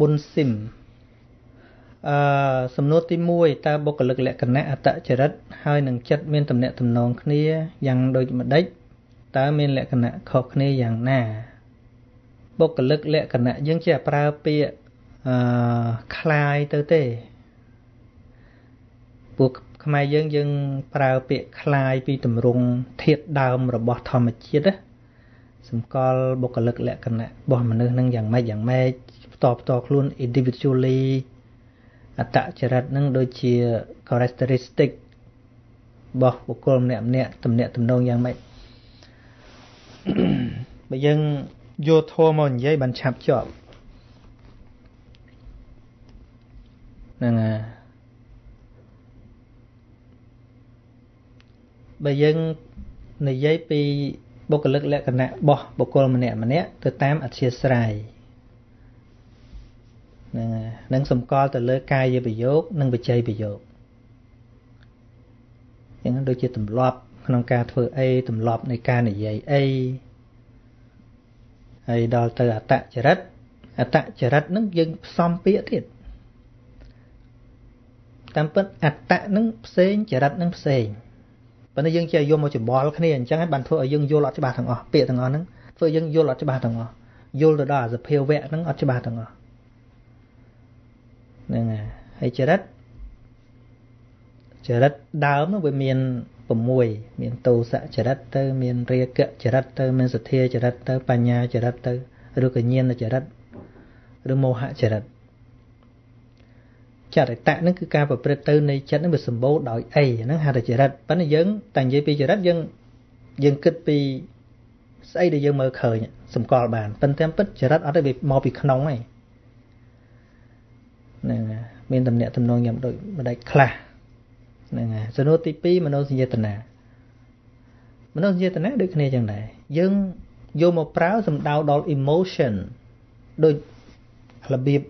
bun simសំណួរទី1តើបុគ្គលិកលក្ខណៈអត្តចរិតហើយនឹងចិត្តមានទំនាក់ទំនងគ្នាយ៉ាងដូចម្ដេចតើមានលក្ខណៈខុសគ្នាយ៉ាងណាបុគ្គលិកលក្ខណៈយើងចេះប្រើពាក្យคล้ายទៅទេពួកខ្មែរយើងប្រើពាក្យคล้ายពីទម្រង់ធាតុដើមរបស់ធម្មជាតិណាសម្គាល់បុគ្គលិកលក្ខណៈរបស់មនុស្សនឹងយ៉ាងម៉េចផ្ទាល់ខ្លួន individually អត្តចរិតនឹងដូចជា characteristic របស់បុគ្គលម្នាក់ទំនាក់ទំនងយ៉ាងម៉េចបើយើងយកធម៌មកនិយាយបានឆាប់ជាប់ហ្នឹងហើយបើយើងនិយាយពីបុគ្គលិកលក្ខណៈរបស់បុគ្គលម្នាក់ទៅតាមអធ្យាស្រ័យនឹងសម្គាល់ទៅលើកាយប្រយោគនិងវចីប្រយោគយ៉ាងហ្នឹងដូចជាទម្លាប់ក្នុងការធ្វើអីទម្លាប់នៃការនិយាយអីហើយដល់ទៅអត្តចរិតហ្នឹងយើងផ្សំពាក្យទៀតតាមពិតអត្តហ្នឹងផ្សេងចរិតហ្នឹងផ្សេងប៉ុន្តែយើងចេះយកមកច្បល់គ្នាអញ្ចឹងហើយបានធ្វើឲ្យយើងយល់អត់ច្បាស់ទាំងអស់ពាក្យទាំងអស់ហ្នឹងធ្វើយើងយល់អត់ច្បាស់ទាំងអស់យល់ទៅដល់សភាវៈហ្នឹងអត់ច្បាស់ទាំងអស់ហ្នឹងហើយចរិតដើមវាមាន6មានទោសៈចរិតទៅមានរាគៈចរិតទៅមានសទ្ធាចរិតទៅបញ្ញាចរិតទៅឬក៏ញាណចរិតឬមោហចរិតចរិតៈហ្នឹងគឺការប្រព្រឹត្តទៅនៃចិត្តហ្នឹងវាសម្បូរដោយអីហ្នឹងហៅថាចរិតប៉ុន្តែយើងតែនិយាយពីចរិតយើងគិតពីស្អីដែលយើងមើលឃើញសម្គាល់បានប៉ុន្តែពិតចរិតអត់ទេវាមកពីក្នុងឯងហ្នឹងមានតំណែងតំណងយ៉ាងដូចម្ដេចខ្លះហ្នឹងហើយសំណួរទី2មនោសញ្ចេតនាដូចគ្នាចឹងដែរយើងយកមកប្រើសំដៅដល់ emotion ដូចរបៀប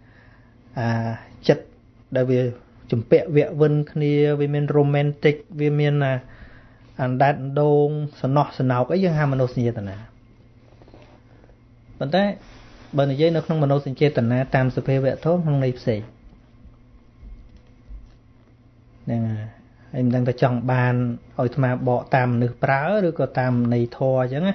ចិត្តដែលវាជំពាក់វាក់វិនគ្នាវាមាន romantic វាមានអណ្ដែតអណ្ដូងសំណោះសំណោកអីយើងហៅមនោសញ្ចេតនាប៉ុន្តែបើនិយាយនៅក្នុងមនោសញ្ចេតនាតាមសភាវៈធម៌ក្នុងន័យផ្សេងហ្នឹងហើយមិនដឹងថាចង់បានឲ្យអាត្មាបកតាមមនុស្សប្រើឬក៏តាមន័យធម៌អញ្ចឹងណា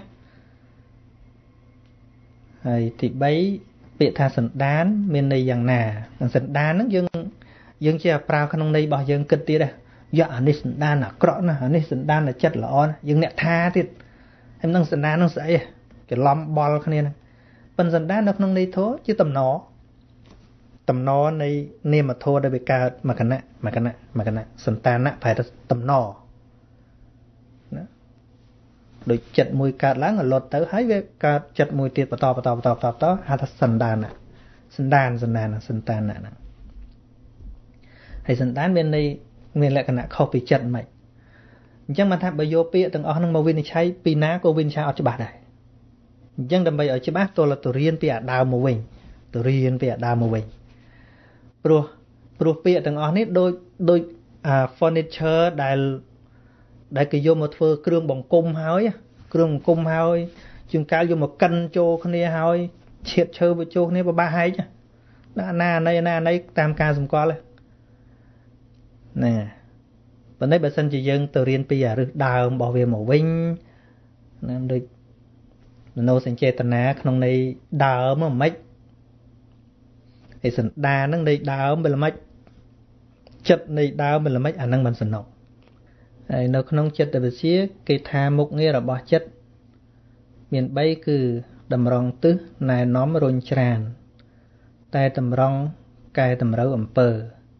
ហើយទី3ពាក្យថាសន្តានមានន័យយ៉ាងណាសន្តានហ្នឹងយើងជាប្រើក្នុងន័យរបស់យើងគិតទៀតដែរអានេះសន្តានអាក្រក់ណាស់អានេះសន្តានចិត្តល្អណាស់យើងអ្នកថាទៀតហើយមិនដឹងសន្តានហ្នឹងស្អីច្រឡំបល់គ្នាហ្នឹងប៉ុន្តែសន្តាននៅក្នុងន័យធម៌ជាតំណនៃនាមធម៌ដែលវាកើតមកគណៈសន្តានៈប្រែថាតំណណាដូចចិត្តមួយកើតឡើងរលត់ទៅហើយវាកើតចិត្តមួយទៀតបន្តហៅថាសន្តានៈសន្តានហ្នឹងហើយសន្តានមានលក្ខណៈខុសពីចិត្តមិនអញ្ចឹងមកថាបើយកពាក្យទាំងអស់ហ្នឹងមកវិនិច្ឆ័យពីណាក៏វិនិច្ឆ័យអត់ច្បាស់ដែរអញ្ចឹងដើម្បីឲ្យច្បាស់ទោះទៅរៀនពីអាដើមមកវិញព្រោះពាក្យទាំងអស់នេះដូចfurniture ដែលគេយកមកធ្វើគ្រឿងបង្គំហើយជាងកាលយកមកកិនចូលគ្នាហើយឈៀតឈើវាចូលគ្នាបបាហែកណាណីតាមការសម្គាល់ហ្នឹងប៉ុន្តែបើសិនជាយើងទៅរៀនពីអារឹសដើមរបស់វាមកវិញណាដូចមនោសញ្ចេតនាក្នុងន័យដើមហ្មិចឯសន្តានហ្នឹងនៃដើមវាល្មិចចិត្តនៃដើមវាល្មិចអាហ្នឹងមិនសំណុកហើយនៅក្នុងចិត្តវិទ្យាគេថាមុខងាររបស់ចិត្តមាន3គឺតម្រង់ទិសណែនាំរុញច្រានតែតម្រង់កែតម្រូវអំពើ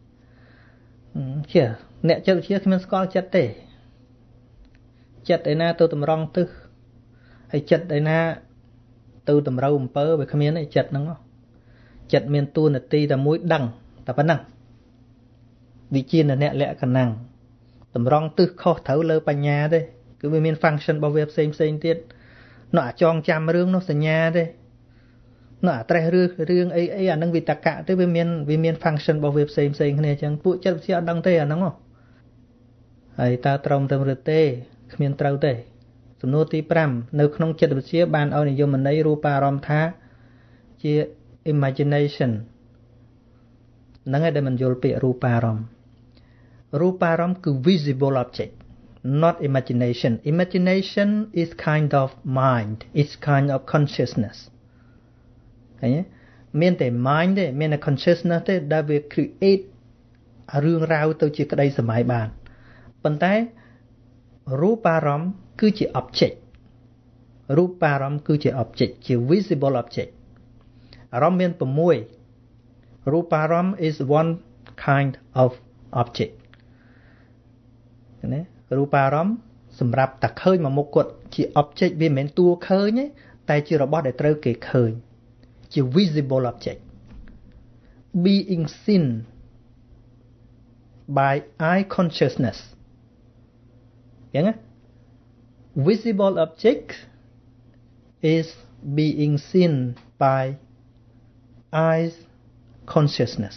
ជាអ្នកចិត្តវិទ្យាគ្មានស្គាល់ចិត្តទេចិត្តឯណាទៅតម្រង់ទិសហើយចិត្តឯណាទៅតម្រូវអំពើវាគ្មានទេចិត្តហ្នឹងចិត្តមានតួនាទីតែមួយដឹងតែប៉ុណ្ណឹងវិជាអ្នកលក្ខណៈតម្រង់ទិសខុសត្រូវលើបញ្ញាទេគឺវាមាន function របស់វាផ្សេងទៀតនោះអាចងចាំរឿងនោះសញ្ញាទេនោះអាត្រេះរឿងអីអានឹងវិតកៈទេវាមាន function របស់វាផ្សេងគ្នាអញ្ចឹងពួកចិត្តវិទ្យាអត់ដឹងទេអាហ្នឹងហើយតើត្រឹមឬទេគ្មានត្រូវទេសំណួរទី5នៅក្នុងចិត្តវិទ្យាបានឲ្យនិយមន័យរូបារម្មណ៍ថាជា imagination ហ្នឹងឯងដែលមិនយល់ពាក្យរូបារម្មណ៍រូបារម្មណ៍គឺ visible object not imagination imagination is kind of mind it's kind of consciousness ឃើញទេមានតែ mind ទេមានតែ consciousness ទេដែលវា create រឿងរ៉ាវទៅជាក្តីសម័យបានប៉ុន្តែរូបារម្មណ៍គឺជា object រូបារម្មណ៍គឺជា object ជា visible object អារម្មណ៍មាន6រូបារម្មណ៍ is one kind of object ណារូបារម្មណ៍សម្រាប់តែឃើញមកមុខគាត់ជា object វាមិនមែនតួឃើញទេតែជារបស់ដែលត្រូវគេឃើញជា visible object being seen by eye consciousness យ៉ាងណា visible object is being seen by eyes consciousness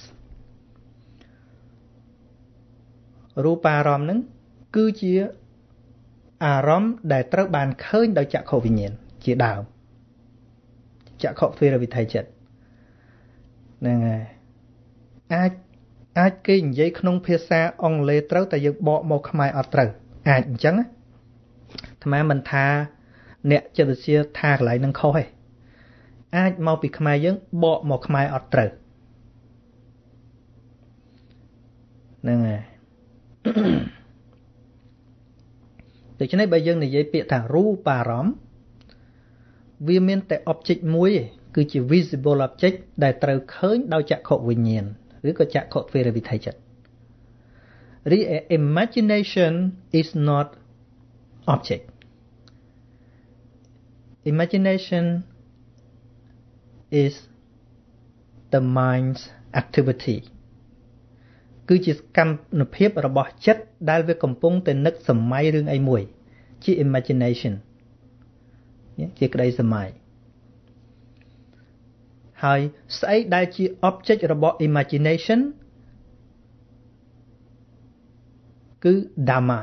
រូបារម្មណ៍ហ្នឹងគឺជាអារម្មណ៍ដែលត្រូវបានឃើញដោយចក្ខុវិញ្ញាណជាដើមចក្ខុទ្វេរវិថីចិត្តហ្នឹងហើយអាចគេនិយាយក្នុងភាសាអង់គ្លេសត្រូវតែយើងបកមកខ្មែរអត់ត្រូវអាចអញ្ចឹងអាត្មាមិនថាអ្នកចិត្តវិទ្យាថាកន្លែងហ្នឹងខុសទេអាចមកពីខ្មែរយើងបកមកខ្មែរអត់ត្រូវហ្នឹងហើយដូច្នេះបើយើងនិយាយពាក្យថារូបារម្មណ៍វាមានតែ object មួយទេគឺជា visible object ដែលត្រូវឃើញដោយចក្ខុវិញ្ញាណឬក៏ចក្ខុទ្វេរវិថីចិត្តរី imagination is not object imagination is the mind's activity គឺជាសកម្មភាពរបស់ចិត្តដែលវាកំពុងតែនឹកសម័យរឿងអីមួយជា imagination ជាក្តីសម័យហើយស្អីដែលជា object របស់ imagination គឺ Dhamma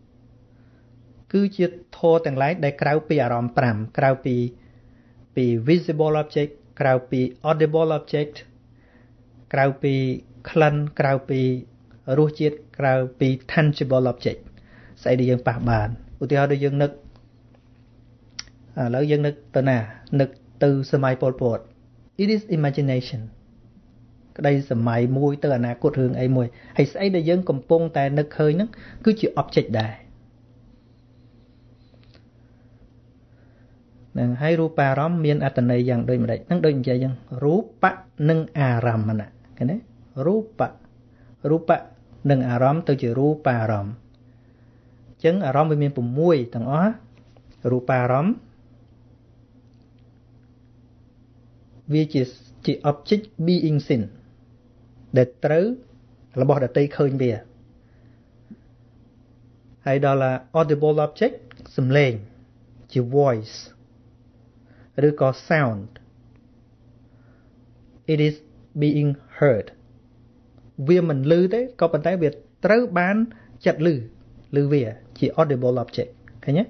គឺជាធម៌ទាំងឡាយដែលក្រៅពីអារម្មណ៍5ក្រៅពី visible object ក្រៅពី audible object ក្រៅពីក្លិនក្រៅពីរសជាតិក្រៅពី tangible object ស្អីដែលយើងប៉ះបានឧទាហរណ៍ដូចយើងនឹកឥឡូវយើងនឹកទៅណានឹកទៅសម័យប៉ុលពត it is imagination ក្តីសម័យមួយទៅអនាគតរឿងអីមួយហើយស្អីដែលយើងកំពុងតែនឹកឃើញហ្នឹងគឺជា object ដែរនឹងហើយរូបារម្មណ៍មានអត្ថន័យយ៉ាងដូចម្ដេចហ្នឹងដូចនិយាយយ៉ាងរូបៈនិងអារម្មណ៍ឃើញទេរូបៈនិងអារម្មណ៍ទៅជារូបារម្មណ៍អញ្ចឹងអារម្មណ៍វាមាន6ទាំងអស់រូបារម្មណ៍វាជា object being seen ដែលត្រូវរបស់ដតីឃើញវាហើយដល់ audible object សំឡេងជា voice ឬក៏ sound it is being heard វាមិនឮទេក៏ប៉ុន្តែវាត្រូវបានចិត្តឮវាជា audible object ឃើញទេ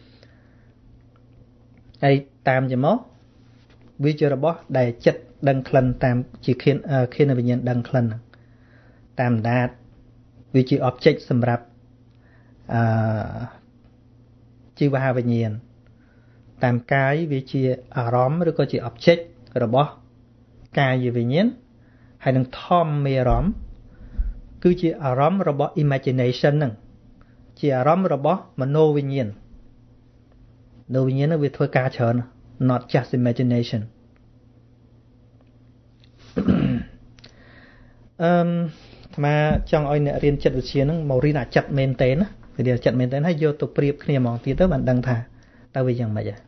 ហើយតាមជាមកវាជារបស់ដែលចិត្តដឹងក្លិនតាមជាខៀនវិញ្ញាណដឹងក្លិនតាមដាតវាជា object សម្រាប់ជីវវិញ្ញាណតាមកាយវាជាអារម្មណ៍ឬក៏ជា object របស់កាយវិញ្ញាណហើយនឹងធម្មមេអារម្មណ៍គឺជាអារម្មណ៍របស់ imagination ហ្នឹងជាអារម្មណ៍របស់មโนវិញ្ញាណវាធ្វើការច្រើន not just imagination អាត្មាចង់ឲ្យអ្នករៀនចិត្តវិទ្យាហ្នឹងមករៀនអាចិត្តមែនតើណារៀនចិត្តមែនតើហើយយកទៅប្រៀបគ្នាហ្មងទៀតទៅបានដឹងថាតើវាយ៉ាងម៉េច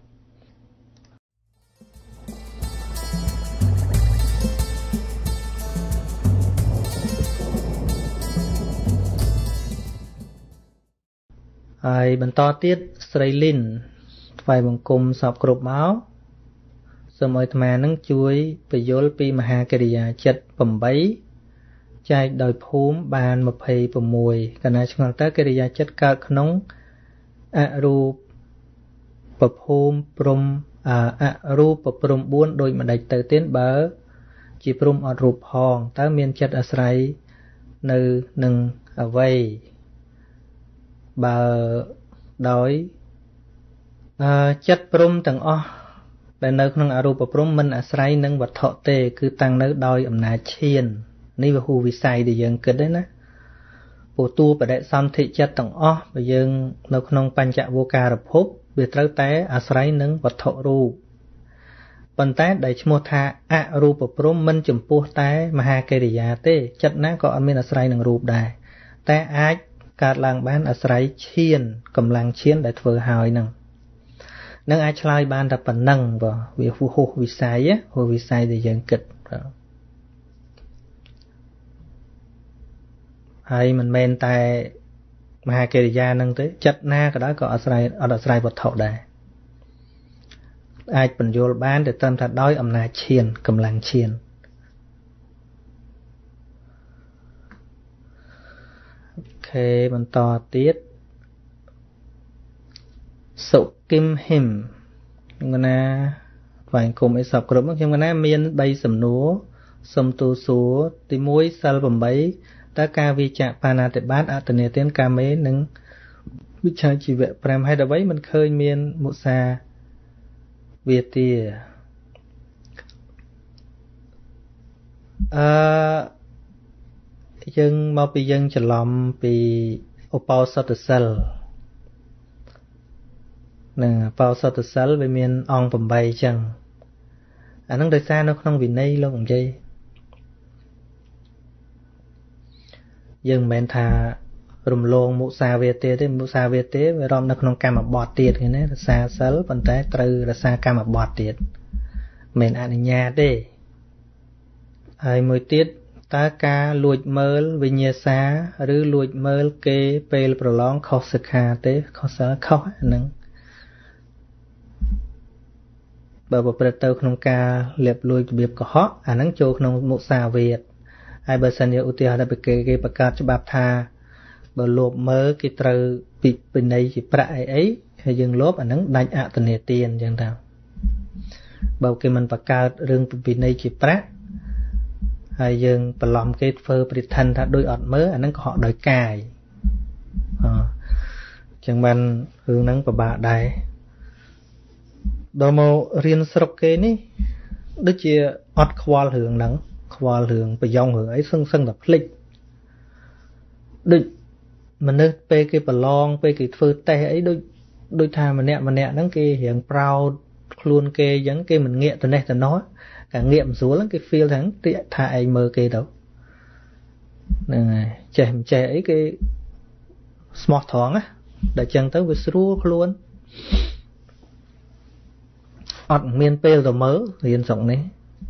ហើយបន្តទៀតស្រីលីនថ្វាយបង្គំសពគ្រប់មកសូមឲ្យអាត្មានឹងជួយបញ្យល់ពីមហាកិរិយាចិត្ត8ចែកដោយភូមិបាន26កណ្ណាឆ្ងល់តើកិរិយាចិត្តកើតក្នុងអរូបភូមិព្រំអរូបព្រំ4ដូចម្ដេចទៅទៀតបើ chỉ prum ở rụp hòn tới miền chất ở sài nơi nâng ở vây bà đói chất prum tầng o đại nơi nâng ở rụp prum mình ở sài nâng vật thọ tê cứ tăng nơi đói ẩm nà chiên ní và hù vì sai để dừng kết đấy nè bộ tu bà đại xăm thị chất tầng o và dừng nơi nâng pan chạ vô ca rập hút vì trâu té ở sài nâng vật thọ rụp phần té đại chmô tha a rụp prum mình chùm pua té mà ha kê địa tê chất ná có ở miền ở sài nâng rụp đài té áchการล้างบ้านอาศัยเชียนกำลังเชียนได้เฟื่อหายนั่งนั่งอาชลายบ้านแต่ปนนั่งบ่วิหูหูวิสัยหูวิสัยได้ยังกิดให้มันเมนแต่มหาเกริยานั่งtớiจัดหน้าก็ได้ก็อาศัยวัตถุได้อาจเป็นโยลบ้านแต่เติมถัดด้อยอำนาจเชียนกำลังเชียนโอเคมันต่อติดสุกิมหิมยังนะฝ่ายกรมไอสอบกรมยังนะเมียนใบสำนัวสมตูสัวติมวยซาลบใบตากาวิจักปานาติบ้านอัตเนเตียนกาเมนึงวิชาชีวะแปรมให้ดาไว้มันเคยเมียนมุสาเวียเตียยังมาปียังจะล้อมปีโอปอลสัตเซลเนี่ยปอลสัตเซลไปเมียนองปมใบจังอันนั้นโดยสารน้องวินัยลงใจยังแมนทารวมลงมุสาเวเตได้มุสาเวเตไปรอมนักน้องการมาบอดเตียดกันนะซาเซลปันแต่ตรือซาการมาบอดเตียดเมนอนุญาตได้ไอ้มวยเตียดตากาลวดเมิลวิญญาสาหรือลวดเมิลเกเปลประลองขอสกาเตขอสาเข้าหนึ่งแบบว่าประตูขนมกาเล็บลวดเบียบกระเหาะอันนั้นโจขนมมุสาเวทไอ้เบอร์สัญญาอุติหะได้ไปเกประกาศฉบับทาเบอร์ลบเมิลกิตรปิเป็นในจิประไอ้ให้ยังลบอันนั้นได้อัตเนเตียนอย่างต่างเบอร์เกมันประกาศเรื่องเป็นในจิประhay dừng bờ lom cái phơ bịch thân thà đôi ọt mớ anh nâng họ đòi cài chẳng bàn hướng nâng của bà đại đồ mô riêng sọc kê ní đức chia ọt khoal hướng bà dòng hướng ấy sân sân đập lịch đức mà nơi bê cái bờ lon bê cái phơ tê ấy đôi thà mà nẹ nâng cái hiện proud luôn kê giống cái mình nghệ từ này từ nó cả nghiệm số lắm cái feel thắng tiện thà anh mơ kê đâu này trẻ ấy cái smart thoáng á để chân tới với sưu luôn ọt miền pê rồi mớ liền rộng này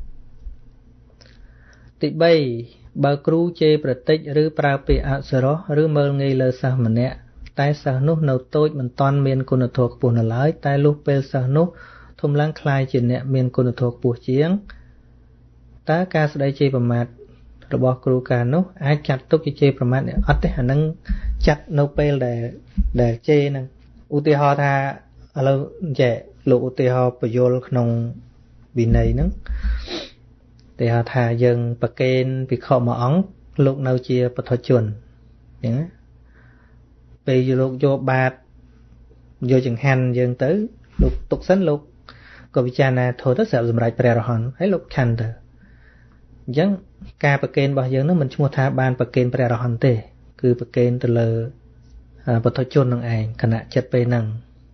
tị bay bà cru chê bật tích rư pra pê ạ sơ ró rư mơ ngây lơ sa mà nẹ tai sa nút nâu tôi mình toàn miền cô nợ thuộc bùn ở lái tai lúc pê sa nút thùng lăng khai chỉ nẹ miền cô nợ thuộc bùa chiếng tá ca sẽ đây chêประมาท ระบบครูการนู้อาจัดตุกเจประมาณเนี่ยอัดได้หันนั่งจัดโนเปลแต่เจนั่งอุติหอธาเราแจลูกอุติหอประโยชน์ขนมบินในนั่งแต่หอธายังประเกณฑ์ปีข้อมาอ๋องลูกเนาเชียปทชนอย่างนี้ไปลูกโยบาดโยจังหันยังตื้อลูกตกสันลูกก็วิจารณ์โทษทัศน์สมัยเปรย์หอนให้ลูกชันเถอะยังการประเกณฑ์บอกยังนั้นมันชั่วท่าบานประเกณฑ์เปรย์หอนเตคือประเกณฑ์ตะเลปทชนนั่งเองขณะจัดไปนั่ง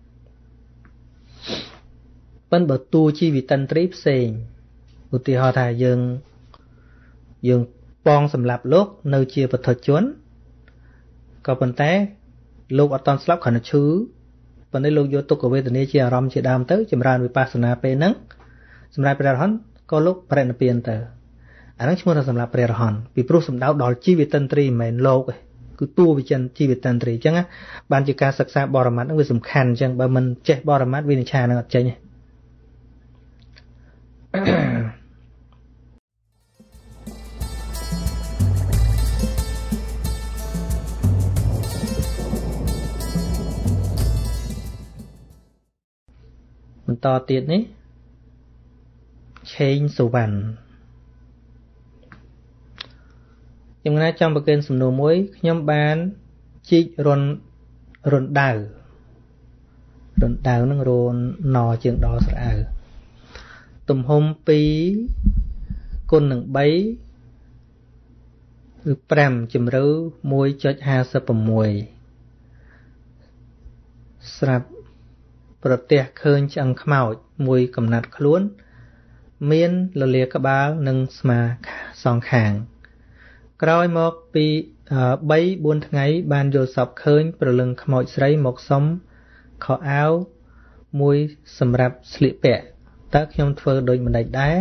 เป็นบทตูชีวิตันทรีเซงอุติหอธายังปองสำหรับโลกเนื้อเชียปทชนก็เป็นแต่โลกอัตอนสลับขันชื้อเป็นได้โลกโยตุกเวทนี้เชียรำเชียดามเตอจำรานวิปัสสนาเป็นนั้นสำหรับเปรย์หอนก็โลกเปรย์นเปียนเตออันนั้นชั่วท่าสำหรับเปรย์หอนปีปรุสำดาวดอลชีวิตันทรีเหมือนโลกคือตัววิจันชีวิตตันตรีจังอ่ะบางจิการศึกษาบรมัตต้องเป็นสำคัญจังบางมันเจ็บบรมัตวินิจฉัยนะจังเนี่ยมันต่อติดนี้เชนสุวรรณ nhưng mà trong bậc kênh sầm nô muối nhóm bán chi run đào nó run nò trường đỏ sợi tùm hôm pí côn nặng bấy prem chìm rứ muối cho ha sập mùi sạpประឃើញឆ្អឹងខ្មោចមួយកំណាត់ខ្លួនមានលលាក្បាលនិងស្មាសងខាងក្រោយមកពី3-4ថ្ងៃបានយល់សពឃើញប្រលឹងខ្មោចស្រីមកសុំខោអាវមួយសម្រាប់ស្លៀកពាក់តើខ្ញុំធ្វើដូចម្ដេចដែរ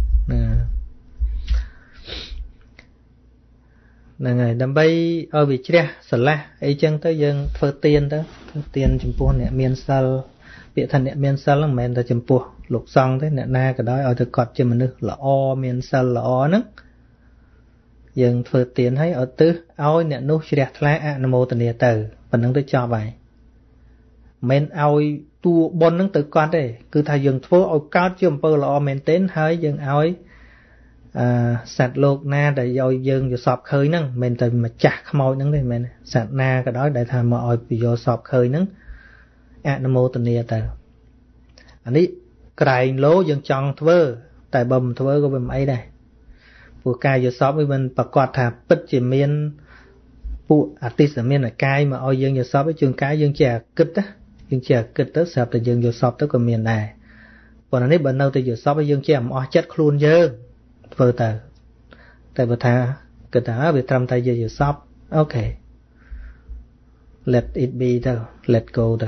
ហ្នឹងហើយដើម្បីឲ្យវាជ្រះស្រឡះអីចឹងទៅយើងធ្វើទៀនទៅទៀនចំពោះអ្នកមានសិលពាក្យថាអ្នកមានសិលហ្នឹងមិនមែនតែចំពោះលោកសង្ឃទេអ្នកណាក៏ដោយឲ្យទៅកត់ជាមនុស្សល្អមានសិលល្អហ្នឹងយើងធ្វើទៀនឲ្យទិសឲ្យអ្នកនោះជ្រះថ្លាអនុមោទនាទៅប៉ុណ្្នឹងទៅចប់ហើយមិនឲ្យតួបុណ្យហ្នឹងទៅកត់ទេគឺថាយើងធ្វើឲ្យកើតជាអំពើល្អមែនទែនហើយយើងឲ្យសត្វលោកណាដែលយកយើងយកសពឃើញហ្នឹងមិនតែម្ចាស់ខ្មោចហ្នឹងទេមែនសត្វណាក៏ដោយដែលថាមកឲ្យពីយកសពឃើញហ្នឹងអនុមោទនាទៅអានេះក្រែងលោយើងចង់ធ្វើតែបើមិនធ្វើក៏វាមិនអីដែរពួកកាយយកសពវាមិនប្រកាសថាពិតជាមានពួកអតិសមានកាយមកឲ្យយើងយកសពជួនកាយយើងជាគិតណាយើងជាគិតទៅស្រាប់តែយើងយកសពទៅក៏មានដែរប៉ុន្តែនេះបើនៅតែយកសពឲ្យយើងជាអំអស់ចិត្តខ្លួនយើងធ្វើទៅតែបើថាគិតថាវាត្រឹមតែយកសពអូខេ let it be ទៅ let go ទៅ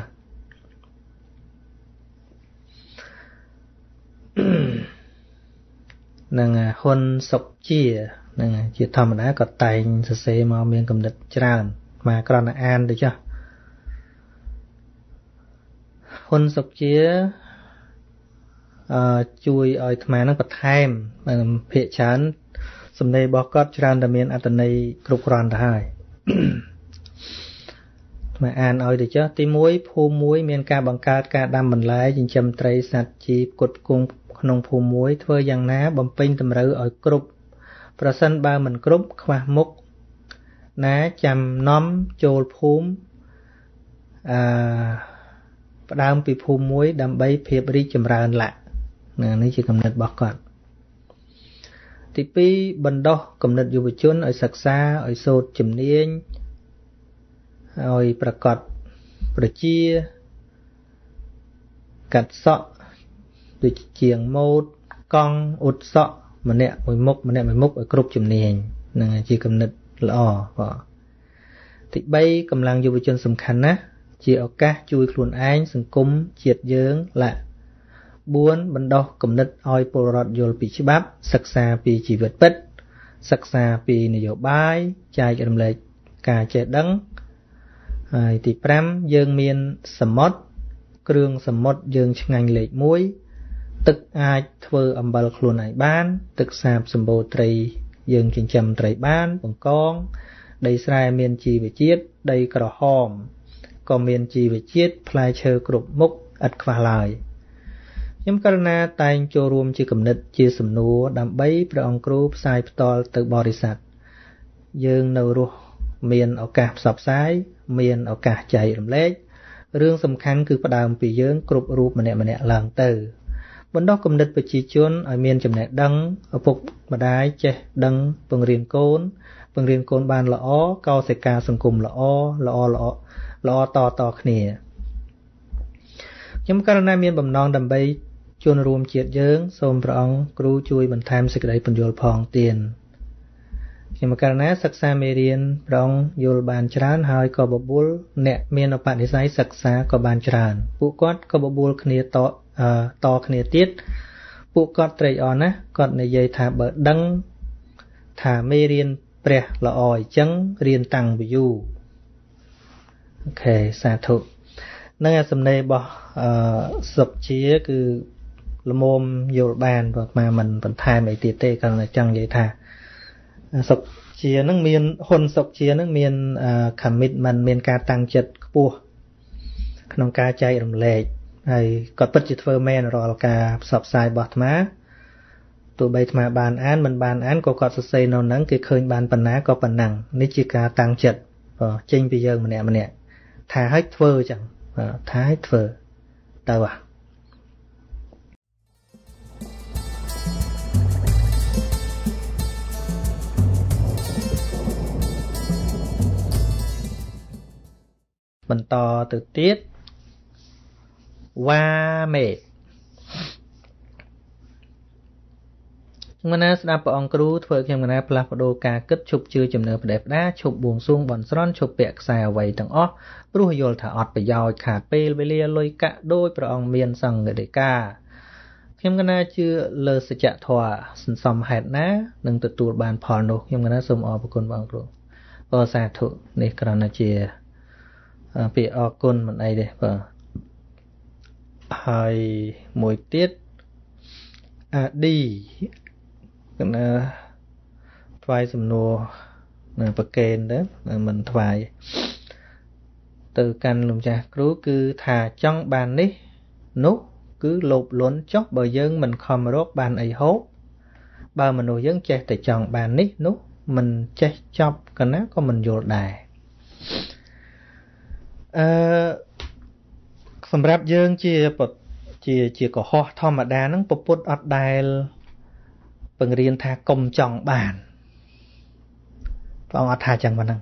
នឹងហ៊ុនសុកជានឹងជាធម្មតាក៏តែងសរសេរមកមានគំនិតច្រើនមកក្រណអានទៅចុះហ៊ុនសុកជាជួយឲ្យអាត្មានឹងបន្ថែមភាគច្រើនសំណេររបស់គាត់ច្រើនតែមានអត្ថន័យគ្រប់គ្រាន់ទៅហើយអាអានឲ្យទៅចុះទី1ភូមិមួយមានការបង្កើតការដាំបន្លែចិញ្ចឹមត្រីសត្វជីផ្គត់ផ្គង់ក្នុងភូមិមួយធ្វើយ៉ាងណាបំពេញតម្រូវឲ្យគ្រប់ប្រសិនបើមិនគ្រប់ខ្វះមុខណាចាំនាំចូលភូមិផ្ដើមពីភូមិមួយដើម្បីភាពរីកចម្រើនឡាក់នេះជាគំនិតរបស់គាត់ទី2បណ្ដុះគំនិតយុវជនឲ្យសិក្សាឲ្យសូត្រជំនាញឲ្យប្រកបប្រជាកាត់សក់ដូចជាងម៉ូដកង់អ៊ុតសក់ម្នាក់មួយមុខឲ្យគ្រប់ជំនាញនឹងជាគំនិតល្អបាទទី3កម្លាំងយុវជនសំខាន់ណាស់ជាឱកាសជួយខ្លួនឯងសង្គមជាតិយើងឡា4បណ្ដុះគំនិតឲ្យពលរដ្ឋយល់ពីច្បាប់សិក្សាពីជីវិតពិតសិក្សាពីនយោបាយចែករំលែកការចេះដឹងហើយទី5យើងមានសមុទ្រគ្រឿងសមុទ្រយើងឆ្ងាញ់លេខ1ទឹកអាចធ្វើអំបិលខ្លួនឯងបានទឹកសាបសម្បូរត្រីយើងចិញ្ចឹមត្រីបានបង្កងដីស្រែមានជីវជាតិដីក្រហមក៏មានជីវជាតិផ្លែឈើគ្រប់មុខឥតខ្វះឡើយខ្ញុំករណាតែងចូលរួមជាគំនិតជាសំណួរដើម្បីព្រះអង្គគ្រូផ្សាយផ្ទាល់ទៅបរិស័ទយើងនៅរស់មានឱកាសផ្សព្វផ្សាយមានឱកាសចែករំលែករឿងសំខាន់គឺផ្ដើមពីយើងគ្រប់រូបម្នាក់ៗឡើងទៅបណ្ដុះគំនិតប្រជាជនឲ្យមានចំណេះដឹងឪពុកម្ដាយចេះដឹងពង្រៀនកូនបានល្អកោសិកាសង្គមល្អតគ្នាខ្ញុំករណីមានបំណងដើម្បីជួនរួមជាតិយើងសូមព្រះអង្គគ្រូជួយបន្ថែមសេចក្តីពន្យល់ផងទៀនខ្ញុំករណីសិក្សាមេរៀនព្រះអង្គយល់បានច្រើនហើយក៏បបួលអ្នកមានឧបនិស្ស័យសិក្សាក៏បានច្រើនពួកគាត់ក៏បបួលគ្នាតគ្នាទៀតពួកគាត់ត្រេកអរណាស់គាត់និយាយថាបើដឹងថាមេរៀនព្រះល្អអញ្ចឹងរៀនតាំងពីយូរអូខេសាធុនឹងសំណេររបស់សុខជាគឺល្មមយល់បានបើមកមិនបន្ថែមអីទៀតទេគ្រាន់តែចង់និយាយថាសុខជានឹងមានហ៊ុនសុខជានឹងមាន commitment មានការតាំងចិត្តខ្ពស់ក្នុងការចែករំលែកហើយគាត់ពិតជាធ្វើមែនរាល់ការផ្សព្វផ្សាយរបស់អាត្មា tụi bay mà bàn án mình bàn án có cọt xây nó nắng cái khơi bàn bàn ná có bàn nặng ní chỉ cả tăng chật chênh bây giờ mà nè thả hết phơ chẳng thả hết phơ đâu à mình to từ tiết qua mệt Mana sedap ông kruធ្វើខ្ញុំកណាផ្លាស់ប្ដូរការគិតឈប់ជឿចំណើប្រដេបដាឈប់បួងសួងបន់ស្រន់ឈប់ពាក់ខ្សែអ្វីទាំងអស់ព្រោះយល់ថាអត់ប្រយោជន៍ខាតពេលវេលាលុយកាក់ដោយព្រះអង្គមានសង្ឃដីកាខ្ញុំកណាជឿលើសច្ចធម៌សន្សំហេតុណានឹងទទួលបានផលនោះខ្ញុំកណាសូមអរគុណបងគ្រូបើសាធុនេះគ្រាន់តែជាពាក្យអរគុណមិនអីទេបាទហើយមួយទៀតឌីកណាថ្វាយសំណួរប្រកេនទៅមិនថ្វាយទៅកាន់លោកចាស់គ្រូគឺថាចង់បាននេះនោះគឺលោភលន់ចុះបើយើងមិនខំរកបានអីហូបបើមនុស្សយើងចេះតែចង់បាននេះនោះមិនចេះចប់កណាក៏មិនយល់ដែរសម្រាប់យើងជាកុហកធម្មតាហ្នឹងពុទ្ធអត់ដែលបង្រៀនថាកុំចង់បានព្រះអង្គអត់ថាចឹងប៉ុណ្ណឹង